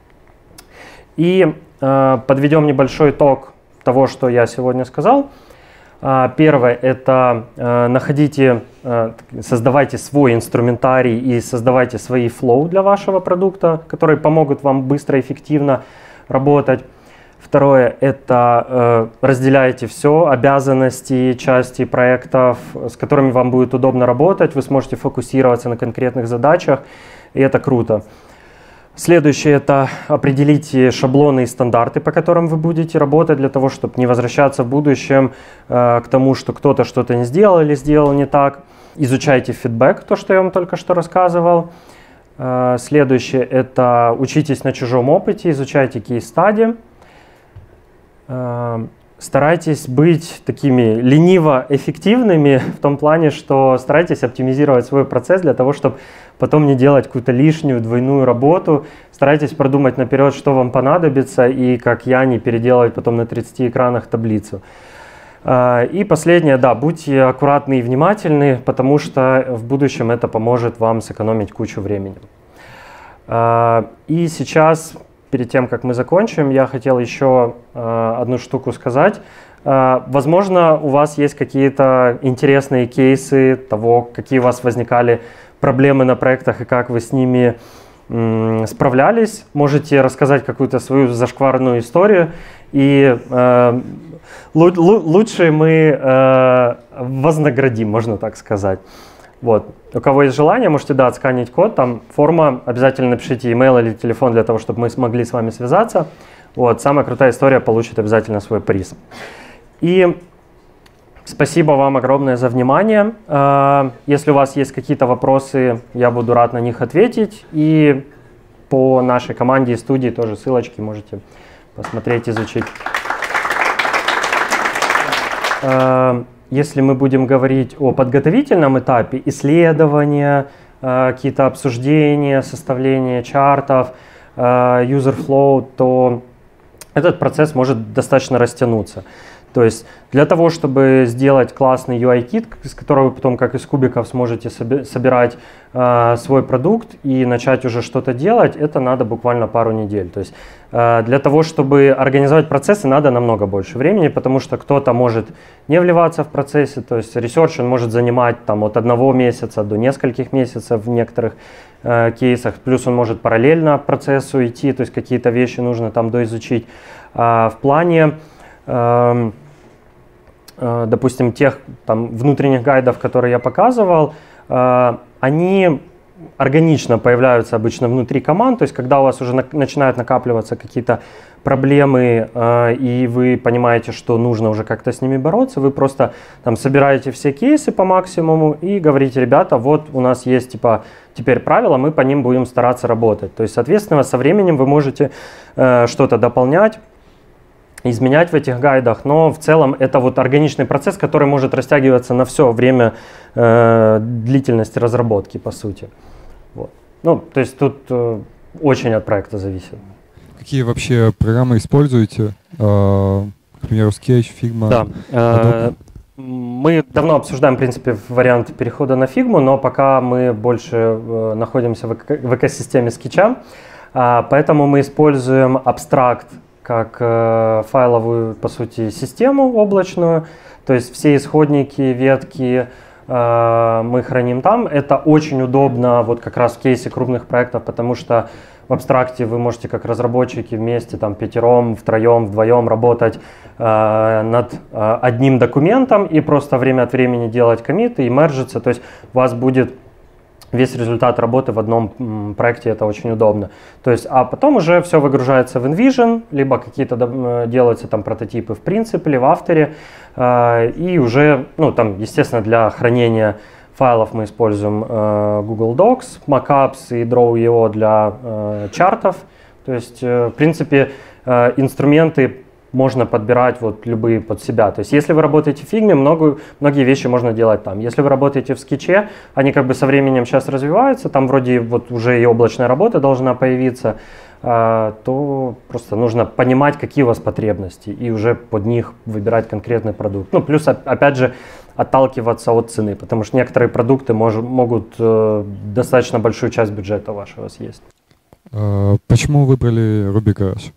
И подведем небольшой итог того, что я сегодня сказал. Первое – это создавайте свой инструментарий и создавайте свои флоу для вашего продукта, которые помогут вам быстро и эффективно работать. Второе – это разделяйте все, обязанности, части проектов, с которыми вам будет удобно работать. Вы сможете фокусироваться на конкретных задачах, и это круто. Следующее – это определите шаблоны и стандарты, по которым вы будете работать, для того, чтобы не возвращаться в будущем к тому, что кто-то что-то не сделал или сделал не так. Изучайте фидбэк, то, что я вам только что рассказывал. Следующее – это учитесь на чужом опыте, изучайте кейс-стади. Старайтесь быть такими лениво-эффективными в том плане, что старайтесь оптимизировать свой процесс для того, чтобы потом не делать какую-то лишнюю двойную работу. Старайтесь продумать наперед, что вам понадобится, и, как я, не переделывать потом на 30 экранах таблицу. И последнее, да, будьте аккуратны и внимательны, потому что в будущем это поможет вам сэкономить кучу времени. И сейчас, перед тем, как мы закончим, я хотел еще одну штуку сказать. Возможно, у вас есть какие-то интересные кейсы того, какие у вас возникали проблемы на проектах и как вы с ними справлялись. Можете рассказать какую-то свою зашкварную историю, и лучше мы вознаградим, можно так сказать. Вот. У кого есть желание, можете, да, отсканить код, там форма, обязательно напишите email или телефон для того, чтобы мы смогли с вами связаться. Вот. Самая крутая история получит обязательно свой приз. И спасибо вам огромное за внимание. Если у вас есть какие-то вопросы, я буду рад на них ответить. И по нашей команде и студии тоже ссылочки можете посмотреть, изучить. Если мы будем говорить о подготовительном этапе, исследования, какие-то обсуждения, составление чартов, user flow, то этот процесс может достаточно растянуться. То есть для того, чтобы сделать классный UI-кит, из которого вы потом, как из кубиков, сможете собирать свой продукт и начать уже что-то делать, это надо буквально пару недель. То есть для того, чтобы организовать процессы, надо намного больше времени, потому что кто-то может не вливаться в процессы, то есть research он может занимать там, от 1 месяца до нескольких месяцев в некоторых кейсах, плюс он может параллельно процессу идти, то есть какие-то вещи нужно там доизучить. В плане допустим, тех там, внутренних гайдов, которые я показывал, они органично появляются обычно внутри команд, то есть когда у вас уже начинают накапливаться какие-то проблемы, и вы понимаете, что нужно уже как-то с ними бороться, вы просто там собираете все кейсы по максимуму и говорите: ребята, вот у нас есть типа теперь правила, мы по ним будем стараться работать. То есть, соответственно, со временем вы можете что-то дополнять, изменять в этих гайдах, но в целом это вот органичный процесс, который может растягиваться на все время длительности разработки, по сути. Вот. Ну, то есть тут очень от проекта зависит. Какие вообще программы используете? К примеру, Sketch, Figma? Да. Мы давно обсуждаем, в принципе, вариант перехода на Figma, но пока мы больше находимся в экосистеме Sketch, поэтому мы используем Abstract как файловую, по сути, систему облачную, то есть все исходники, ветки мы храним там. Это очень удобно вот как раз в кейсе крупных проектов, потому что в абстракте вы можете как разработчики вместе, там, пятером, втроем, вдвоем работать над одним документом и просто время от времени делать коммиты и мержиться, то есть у вас будет весь результат работы в одном проекте, это очень удобно. То есть, а потом уже все выгружается в InVision, либо какие-то делаются там прототипы в Princip или в After, и уже, ну там, естественно, для хранения файлов мы используем Google Docs, Mockups и Draw.io для чартов. То есть, в принципе, инструменты можно подбирать вот любые под себя. То есть, если вы работаете в Figma, многие вещи можно делать там. Если вы работаете в Sketch, они как бы со временем сейчас развиваются, там вроде вот уже и облачная работа должна появиться, то просто нужно понимать, какие у вас потребности, и уже под них выбирать конкретный продукт. Ну, плюс, опять же, отталкиваться от цены, потому что некоторые продукты могут достаточно большую часть бюджета вашего съесть. Почему выбрали Ruby Garage?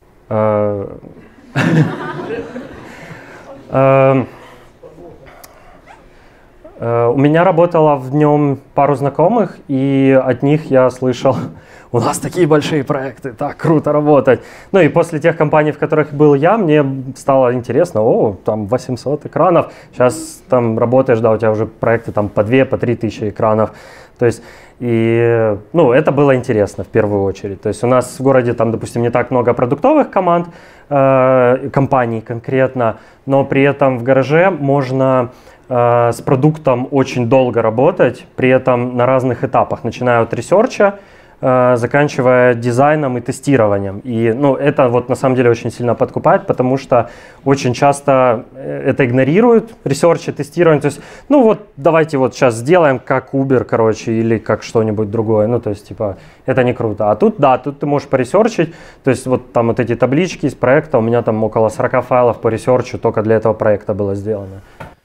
У меня работало в нем пару знакомых, и от них я слышал: у нас такие большие проекты, так круто работать. Ну и после тех компаний, в которых был я, мне стало интересно: о, там 800 экранов, сейчас там работаешь, да, у тебя уже проекты там по 2, по 3 тысячи экранов. То есть, и, ну, это было интересно в первую очередь. То есть у нас в городе там, допустим, не так много продуктовых команд, компаний конкретно, но при этом в гараже можно с продуктом очень долго работать, при этом на разных этапах, начиная от ресерча, заканчивая дизайном и тестированием. И ну, это вот на самом деле очень сильно подкупает, потому что очень часто это игнорируют, ресерч и тестирование. То есть, ну вот давайте вот сейчас сделаем как Uber, короче, или как что-нибудь другое. Ну, то есть, типа, это не круто. А тут, да, тут ты можешь поресерчить. То есть, вот там вот эти таблички из проекта, у меня там около 40 файлов по ресерчу только для этого проекта было сделано.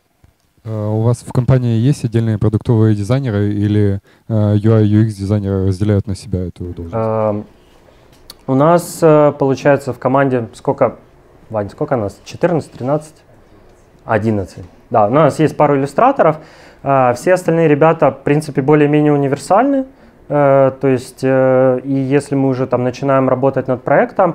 У вас в компании есть отдельные продуктовые дизайнеры или UI, UX дизайнеры разделяют на себя эту должность? У нас, получается, в команде сколько, Вань, сколько нас? 14, 13? 11. Да, у нас есть пару иллюстраторов. Все остальные ребята, в принципе, более-менее универсальны. То есть, и если мы уже там начинаем работать над проектом,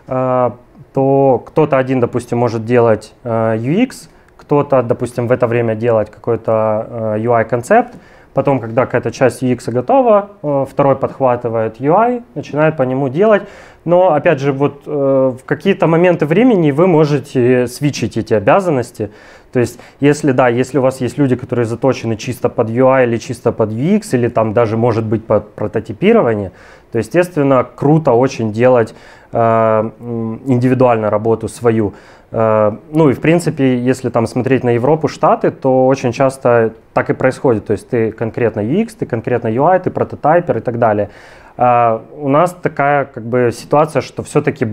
то кто-то один, допустим, может делать UX, кто-то, допустим, в это время делать какой-то UI-концепт, потом, когда какая-то часть UX готова, второй подхватывает UI, начинает по нему делать. Но, опять же, вот в какие-то моменты времени вы можете свитчить эти обязанности. То есть, если, да, если у вас есть люди, которые заточены чисто под UI или чисто под UX, или там даже, может быть, под прототипирование, то, естественно, круто очень делать индивидуальную работу свою. Ну и в принципе, если там смотреть на Европу, Штаты, то очень часто так и происходит. То есть ты конкретно UX, ты конкретно UI, ты прототайпер и так далее. У нас такая как бы ситуация, что все-таки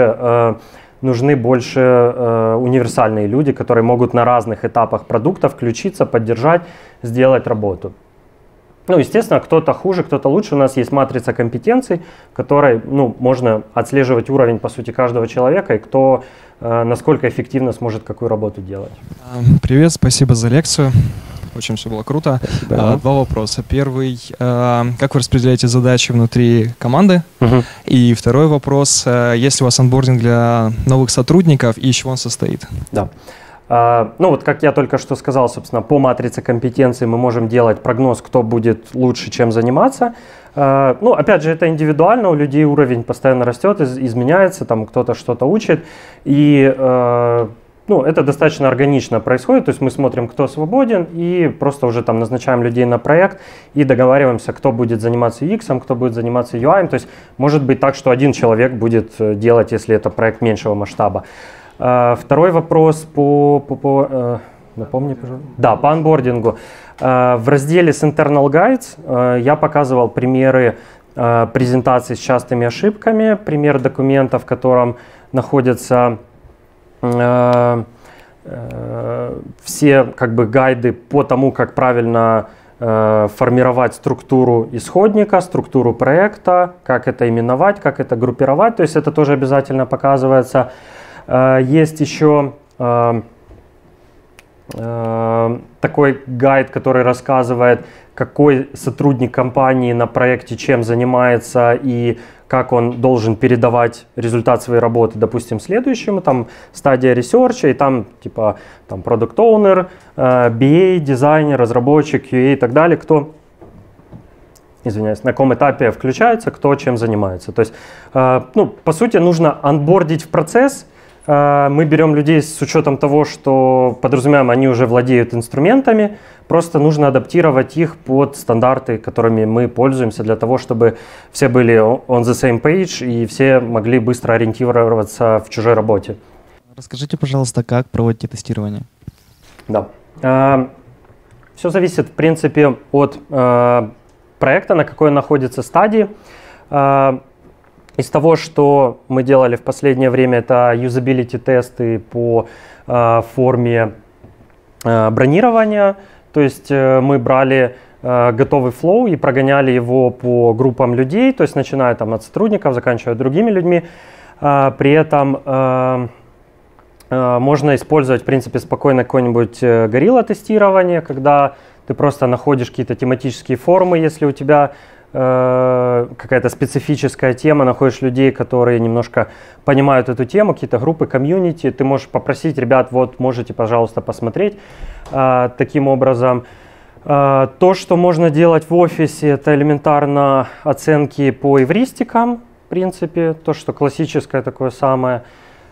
нужны больше универсальные люди, которые могут на разных этапах продукта включиться, поддержать, сделать работу. Ну, естественно, кто-то хуже, кто-то лучше. У нас есть матрица компетенций, в которой можно отслеживать уровень, по сути, каждого человека и кто насколько эффективно сможет какую работу делать. Привет, спасибо за лекцию. Очень все было круто. Да. Два вопроса. Первый, как вы распределяете задачи внутри команды? И второй вопрос, есть ли у вас онбординг для новых сотрудников и из чего он состоит? Да. Ну вот, как я только что сказал, собственно, по матрице компетенций мы можем делать прогноз, кто будет лучше чем заниматься. Ну, опять же, это индивидуально, у людей уровень постоянно растет, изменяется, там кто-то что-то учит. И это достаточно органично происходит, то есть мы смотрим, кто свободен, и просто уже там назначаем людей на проект и договариваемся, кто будет заниматься UX, кто будет заниматься UI. То есть может быть так, что один человек будет делать, если это проект меньшего масштаба. Второй вопрос напомни, пожалуйста. Да, по онбордингу. В разделе с Internal Guides я показывал примеры презентаций с частыми ошибками, пример документа, в котором находятся все как бы гайды по тому, как правильно формировать структуру исходника, структуру проекта, как это именовать, как это группировать. То есть это тоже обязательно показывается. Есть еще такой гайд, который рассказывает, какой сотрудник компании на проекте чем занимается и как он должен передавать результат своей работы, допустим, следующему, там стадия ресерча, и там типа там product owner, BA, дизайнер, разработчик, QA и так далее, кто извиняюсь, на каком этапе включается, кто чем занимается. То есть, ну, по сути, нужно онбордить в процесс. Мы берем людей с учетом того, что подразумеваем, они уже владеют инструментами, просто нужно адаптировать их под стандарты, которыми мы пользуемся, для того, чтобы все были on the same page и все могли быстро ориентироваться в чужой работе. Расскажите, пожалуйста, как проводите тестирование? Да. Все зависит, в принципе, от проекта, на какой он находится стадии. Из того, что мы делали в последнее время, это юзабилити-тесты по форме бронирования. То есть мы брали готовый флоу и прогоняли его по группам людей, то есть начиная там от сотрудников, заканчивая другими людьми. При этом можно использовать, в принципе, спокойно какое-нибудь горилла-тестирование, когда ты просто находишь какие-то тематические форумы, если у тебя какая-то специфическая тема, находишь людей, которые немножко понимают эту тему, какие-то группы, комьюнити, ты можешь попросить ребят, вот, можете, пожалуйста, посмотреть таким образом. То, что можно делать в офисе, это элементарно оценки по эвристикам, в принципе, то, что классическое такое самое.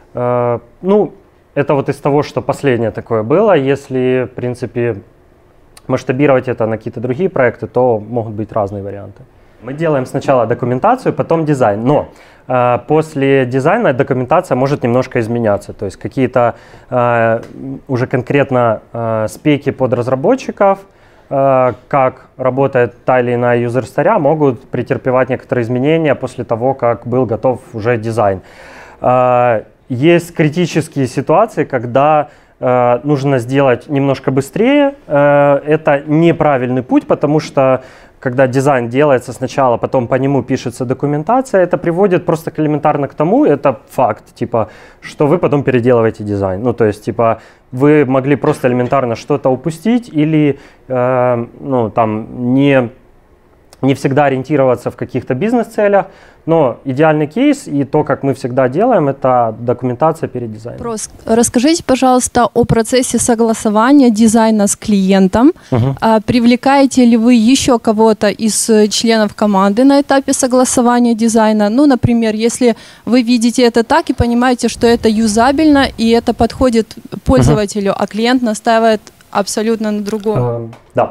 Ну, это вот из того, что последнее такое было. Если, в принципе, масштабировать это на какие-то другие проекты, то могут быть разные варианты. Мы делаем сначала документацию, потом дизайн, но после дизайна документация может немножко изменяться. То есть какие-то уже конкретно спеки под разработчиков, как работает та или иная юзер-старя, могут претерпевать некоторые изменения после того, как был готов уже дизайн. Есть критические ситуации, когда нужно сделать немножко быстрее. Это неправильный путь, потому что когда дизайн делается сначала, потом по нему пишется документация, это приводит просто элементарно к тому, это факт, типа, что вы потом переделываете дизайн. Ну, то есть, типа, вы могли просто элементарно что-то упустить или ну, там, не всегда ориентироваться в каких-то бизнес-целях, но идеальный кейс и то, как мы всегда делаем, это документация перед дизайном. Расскажите, пожалуйста, о процессе согласования дизайна с клиентом. Привлекаете ли вы еще кого-то из членов команды на этапе согласования дизайна? Ну, например, если вы видите это так и понимаете, что это юзабельно и это подходит пользователю, а клиент настаивает абсолютно на другом. Да.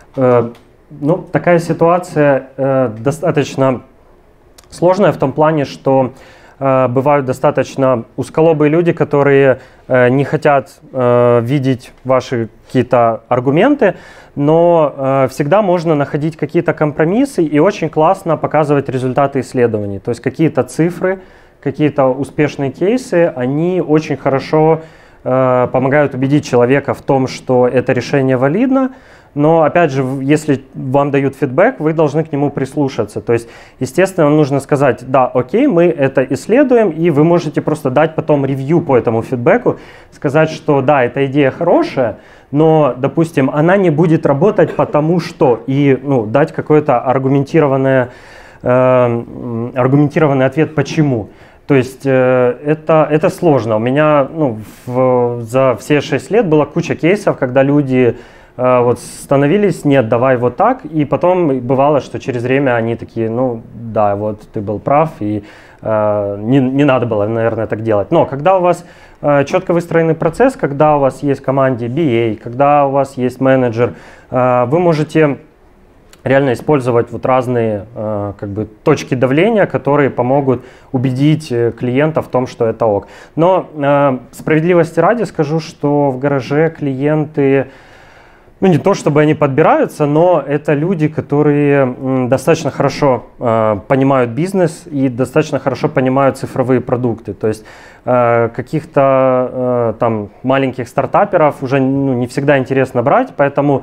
Ну, такая ситуация достаточно сложная в том плане, что бывают достаточно узколобые люди, которые не хотят видеть ваши какие-то аргументы, но всегда можно находить какие-то компромиссы и очень классно показывать результаты исследований. То есть какие-то цифры, какие-то успешные кейсы, они очень хорошо помогают убедить человека в том, что это решение валидно. Но, опять же, если вам дают фидбэк, вы должны к нему прислушаться. То есть, естественно, нужно сказать, да, окей, мы это исследуем, и вы можете просто дать потом ревью по этому фидбэку, сказать, что да, эта идея хорошая, но, допустим, она не будет работать потому что, и дать какой-то аргументированный ответ почему. То есть это сложно. У меня за все 6 лет была куча кейсов, когда люди вот становились, нет, давай вот так, и потом бывало, что через время они такие, ну да, вот ты был прав, и не надо было, наверное, так делать. Но когда у вас четко выстроенный процесс, когда у вас есть в команде BA, когда у вас есть менеджер, вы можете реально использовать вот разные точки давления, которые помогут убедить клиента в том, что это ок. Но справедливости ради скажу, что в гараже клиенты, не то чтобы они подбираются, но это люди, которые достаточно хорошо понимают бизнес и достаточно хорошо понимают цифровые продукты. То есть каких-то там маленьких стартаперов уже не всегда интересно брать, поэтому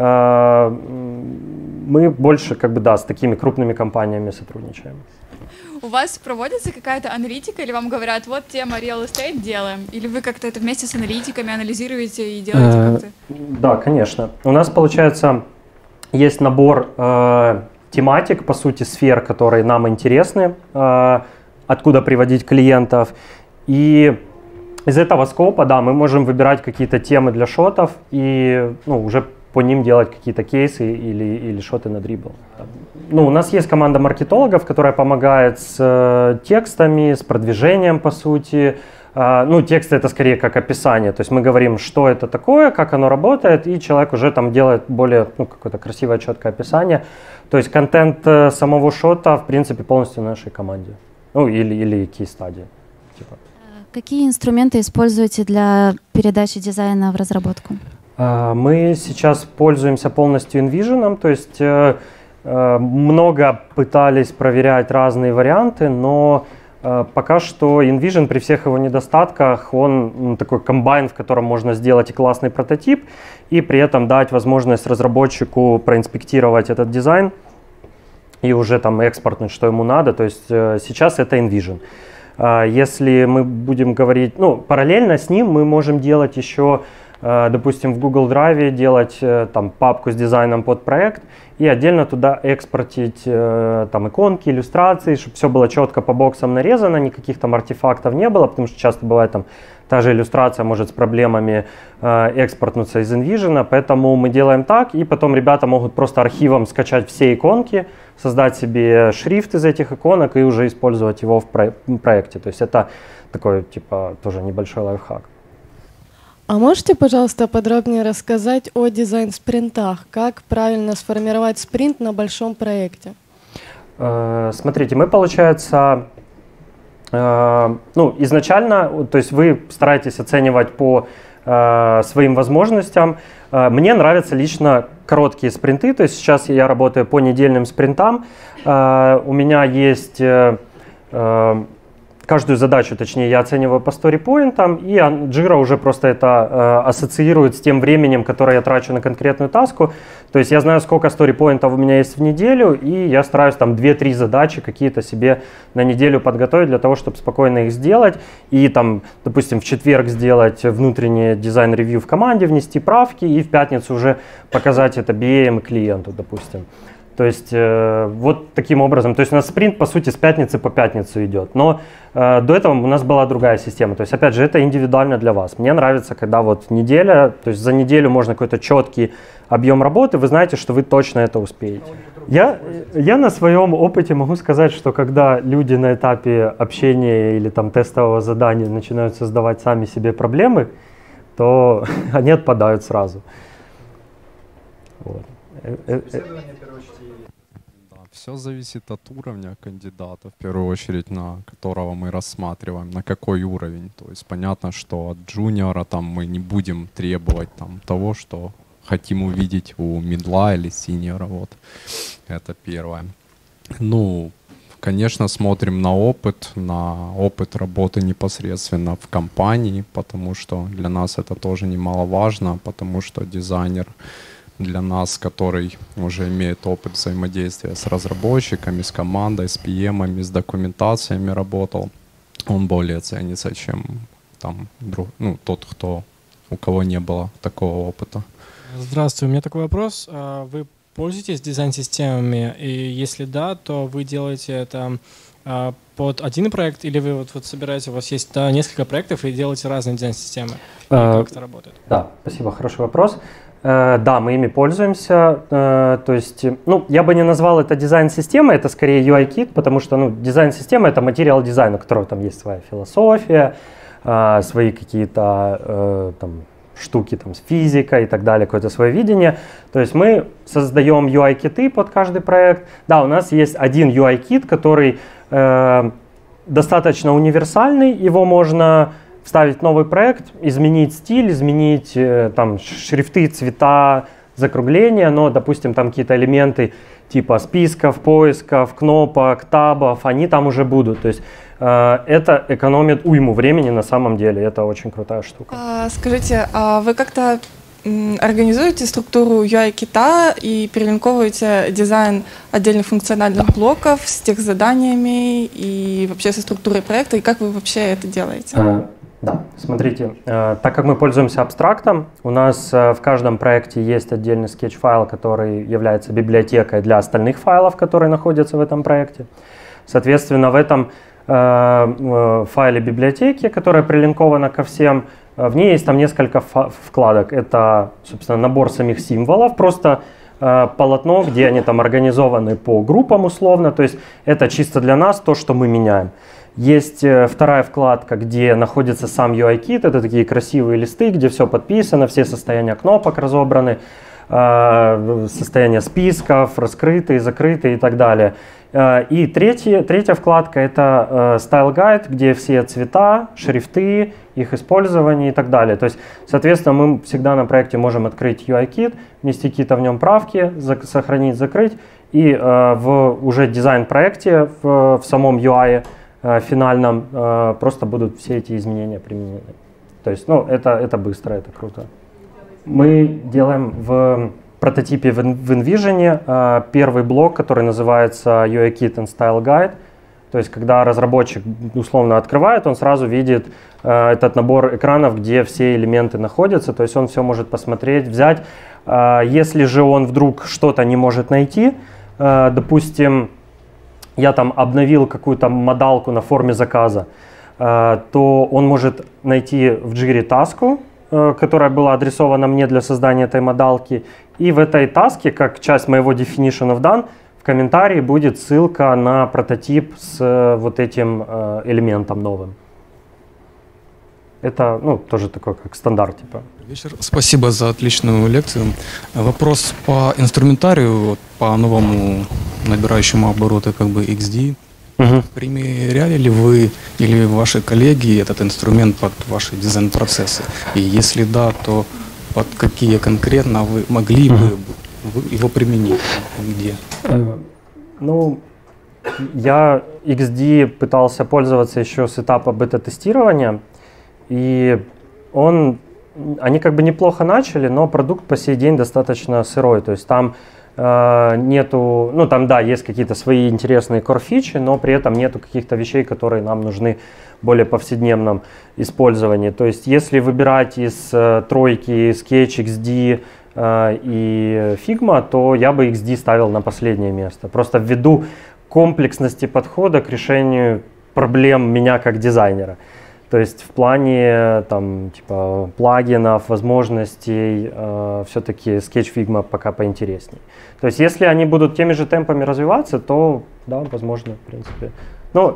мы больше с такими крупными компаниями сотрудничаем. У вас проводится какая-то аналитика или вам говорят, вот тема real estate делаем? Или вы как-то это вместе с аналитиками анализируете и делаете как-то? Да, конечно. У нас, получается, есть набор тематик, по сути, сфер, которые нам интересны, откуда приводить клиентов. И из этого скопа, да, мы можем выбирать какие-то темы для шотов и уже по ним делать какие-то кейсы или шоты на дрибл. Ну, у нас есть команда маркетологов, которая помогает с текстами, с продвижением, по сути. Ну, тексты это скорее как описание, то есть мы говорим, что это такое, как оно работает, и человек уже там делает более, ну, какое-то красивое, четкое описание. То есть контент самого шота, в принципе, полностью в нашей команде. Ну, или кейс-стадии. Типа. Какие инструменты используете для передачи дизайна в разработку? Мы сейчас пользуемся полностью InVision, то есть много пытались проверять разные варианты, но пока что InVision при всех его недостатках, он такой комбайн, в котором можно сделать и классный прототип, и при этом дать возможность разработчику проинспектировать этот дизайн и уже там экспортнуть, что ему надо. То есть сейчас это InVision. Если мы будем говорить, ну, параллельно с ним мы можем делать еще, допустим, в Google Drive делать там папку с дизайном под проект и отдельно туда экспортить там иконки, иллюстрации, чтобы все было четко по боксам нарезано, никаких там артефактов не было, потому что часто бывает там та же иллюстрация может с проблемами экспортнуться из InVision, поэтому мы делаем так, и потом ребята могут просто архивом скачать все иконки, создать себе шрифт из этих иконок и уже использовать его в проекте. То есть это такой типа тоже небольшой лайфхак. А можете, пожалуйста, подробнее рассказать о дизайн-спринтах? Как правильно сформировать спринт на большом проекте? Смотрите, мы, получается, ну, изначально, то есть вы стараетесь оценивать по своим возможностям. Мне нравятся лично короткие спринты, то есть сейчас я работаю по недельным спринтам. У меня есть... Каждую задачу, точнее, я оцениваю по сторипоинтам, и Jira уже просто это ассоциирует с тем временем, которое я трачу на конкретную таску. То есть я знаю, сколько сторипоинтов у меня есть в неделю, и я стараюсь там 2-3 задачи какие-то себе на неделю подготовить для того, чтобы спокойно их сделать. И там, допустим, в четверг сделать внутренний дизайн-ревью в команде, внести правки, и в пятницу уже показать это BA и клиенту, допустим. То есть вот таким образом, то есть у нас спринт по сути с пятницы по пятницу идет, но до этого у нас была другая система, то есть опять же это индивидуально для вас. Мне нравится, когда вот неделя, то есть за неделю можно какой-то четкий объем работы, вы знаете, что вы точно это успеете. Я на своем опыте могу сказать, что когда люди на этапе общения или там тестового задания начинают создавать сами себе проблемы, то они отпадают сразу. Вот. Все зависит от уровня кандидата, в первую очередь, на которого мы рассматриваем, на какой уровень. То есть понятно, что от джуниора там, мы не будем требовать там, того, что хотим увидеть у мидла или синьора. Вот. Это первое. Ну, конечно, смотрим на опыт работы непосредственно в компании, потому что для нас это тоже немаловажно, потому что дизайнер для нас, который уже имеет опыт взаимодействия с разработчиками, с командой, с PM-ами, с документациями работал, он более ценится, чем там, тот, у кого не было такого опыта. Здравствуйте, у меня такой вопрос. Вы пользуетесь дизайн-системами? И если да, то вы делаете это под один проект, или вы вот собираете, у вас есть несколько проектов и делаете разные дизайн-системы? Как это работает? Да, спасибо, хороший вопрос. Да, мы ими пользуемся, то есть, ну, я бы не назвал это дизайн-системой, это скорее UI-кит, потому что, ну, дизайн-система — это материал дизайна, у которого там есть своя философия, свои какие-то там штуки там с физикой и так далее, какое-то свое видение. То есть мы создаем UI-киты под каждый проект. Да, у нас есть один UI-кит, который достаточно универсальный, его можно вставить новый проект, изменить стиль, изменить там шрифты, цвета, закругления, но, допустим, там какие-то элементы типа списков, поисков, кнопок, табов, они там уже будут. То есть это экономит уйму времени на самом деле, это очень крутая штука. Скажите, а вы как-то организуете структуру UI-кита и перелинковываете дизайн отдельных функциональных блоков с тех заданиями и вообще со структурой проекта, и как вы вообще это делаете? Да, смотрите, так как мы пользуемся абстрактом, у нас в каждом проекте есть отдельный скетч-файл, который является библиотекой для остальных файлов, которые находятся в этом проекте. Соответственно, в этом файле библиотеки, которая прилинкована ко всем, В ней есть там несколько вкладок. Это, собственно, набор самих символов, просто полотно, где они там организованы по группам условно, то есть это чисто для нас то, что мы меняем. Есть вторая вкладка, где находится сам UI-кит, это такие красивые листы, где все подписано, все состояния кнопок разобраны, состояние списков, раскрытые, закрытые и так далее. И третья вкладка — это Style Guide, где все цвета, шрифты, их использование и так далее. То есть, соответственно, мы всегда на проекте можем открыть UI-кит, внести какие-то в нем правки, сохранить, закрыть, и в уже дизайн-проекте, в самом UI финальном просто будут все эти изменения применены. То есть, ну, это быстро, это круто. Мы делаем в прототипе в InVision первый блок, который называется UI-Kit and Style Guide. То есть, когда разработчик условно открывает, он сразу видит этот набор экранов, где все элементы находятся. То есть, он все может посмотреть, взять. Если же он вдруг что-то не может найти, допустим, я там обновил какую-то модалку на форме заказа, то он может найти в Jira таску, которая была адресована мне для создания этой модалки. И в этой таске, как часть моего definition of done, в комментарии будет ссылка на прототип с вот этим элементом новым. Это, ну, тоже такой как стандарт, типа. Вечер. Спасибо за отличную лекцию. Вопрос по инструментарию, вот, по новому набирающему обороты как бы XD. Примеряли ли вы или ваши коллеги этот инструмент под ваши дизайн-процессы? И если да, то под какие конкретно вы могли бы его применить? Где? Ну, я XD пытался пользоваться еще с этапа бета-тестирования, и они как бы неплохо начали, но продукт по сей день достаточно сырой, то есть там нету, ну там да, есть какие-то свои интересные core-фичи, но при этом нету каких-то вещей, которые нам нужны в более повседневном использовании. То есть если выбирать из тройки Sketch, XD и Figma, то я бы XD ставил на последнее место. Просто ввиду комплексности подхода к решению проблем меня как дизайнера. То есть в плане там, типа, плагинов, возможностей, все-таки Sketch, Figma пока поинтереснее. То есть если они будут теми же темпами развиваться, то да, возможно, в принципе. Ну,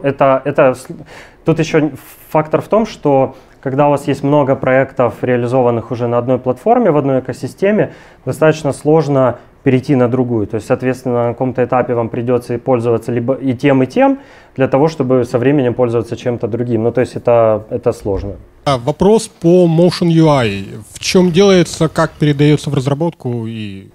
тут еще фактор в том, что когда у вас есть много проектов, реализованных уже на одной платформе, в одной экосистеме, достаточно сложно перейти на другую. То есть, соответственно, на каком-то этапе вам придется пользоваться либо и тем, для того, чтобы со временем пользоваться чем-то другим. Ну, то есть это сложно. Вопрос по Motion UI. В чем делается, как передается в разработку?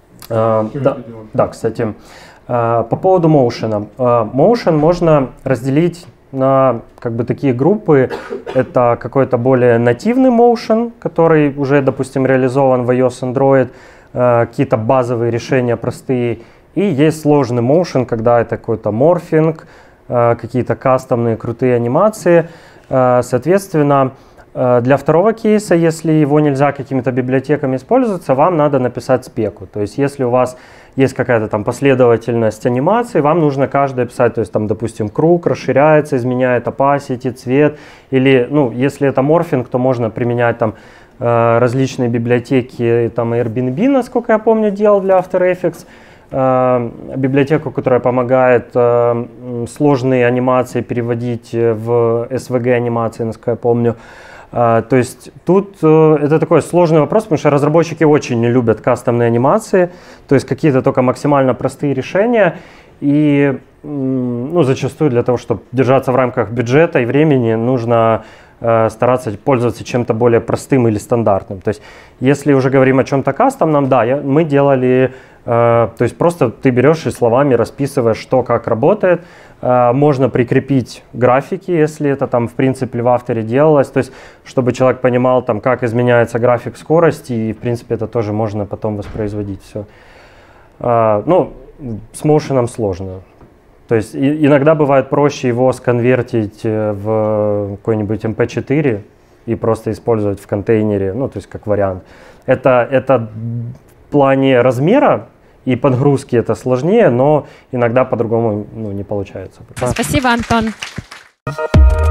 Да, кстати, по поводу Motion. Motion можно разделить на как бы такие группы. Это какой-то более нативный Motion, который уже, допустим, реализован в iOS, Android, какие-то базовые решения простые. И есть сложный Motion, когда это какой-то морфинг, какие-то кастомные крутые анимации. Соответственно, для второго кейса, если его нельзя какими-то библиотеками использоваться, вам надо написать спеку. То есть если у вас есть какая-то там последовательность анимаций, вам нужно каждое писать, то есть там, допустим, круг расширяется, изменяет opacity, цвет. Или, ну, если это морфинг, то можно применять там различные библиотеки, там Airbnb, насколько я помню, делал для After Effects, библиотеку, которая помогает сложные анимации переводить в SVG анимации, насколько я помню. То есть тут это такой сложный вопрос, потому что разработчики очень не любят кастомные анимации, то есть какие-то только максимально простые решения. И ну, зачастую для того, чтобы держаться в рамках бюджета и времени, нужно стараться пользоваться чем-то более простым или стандартным. То есть если уже говорим о чем-то кастомном, да, мы делали, то есть просто ты берешь и словами расписываешь, что как работает. Можно прикрепить графики, если это там в принципе в авторе делалось, то есть чтобы человек понимал, там, как изменяется график скорости, и в принципе это тоже можно потом воспроизводить все. Ну, с моушеном сложно. То есть иногда бывает проще его сконвертить в какой-нибудь MP4 и просто использовать в контейнере, ну, то есть как вариант. Это в плане размера и подгрузки это сложнее, но иногда по-другому, ну, не получается. Спасибо, Антон.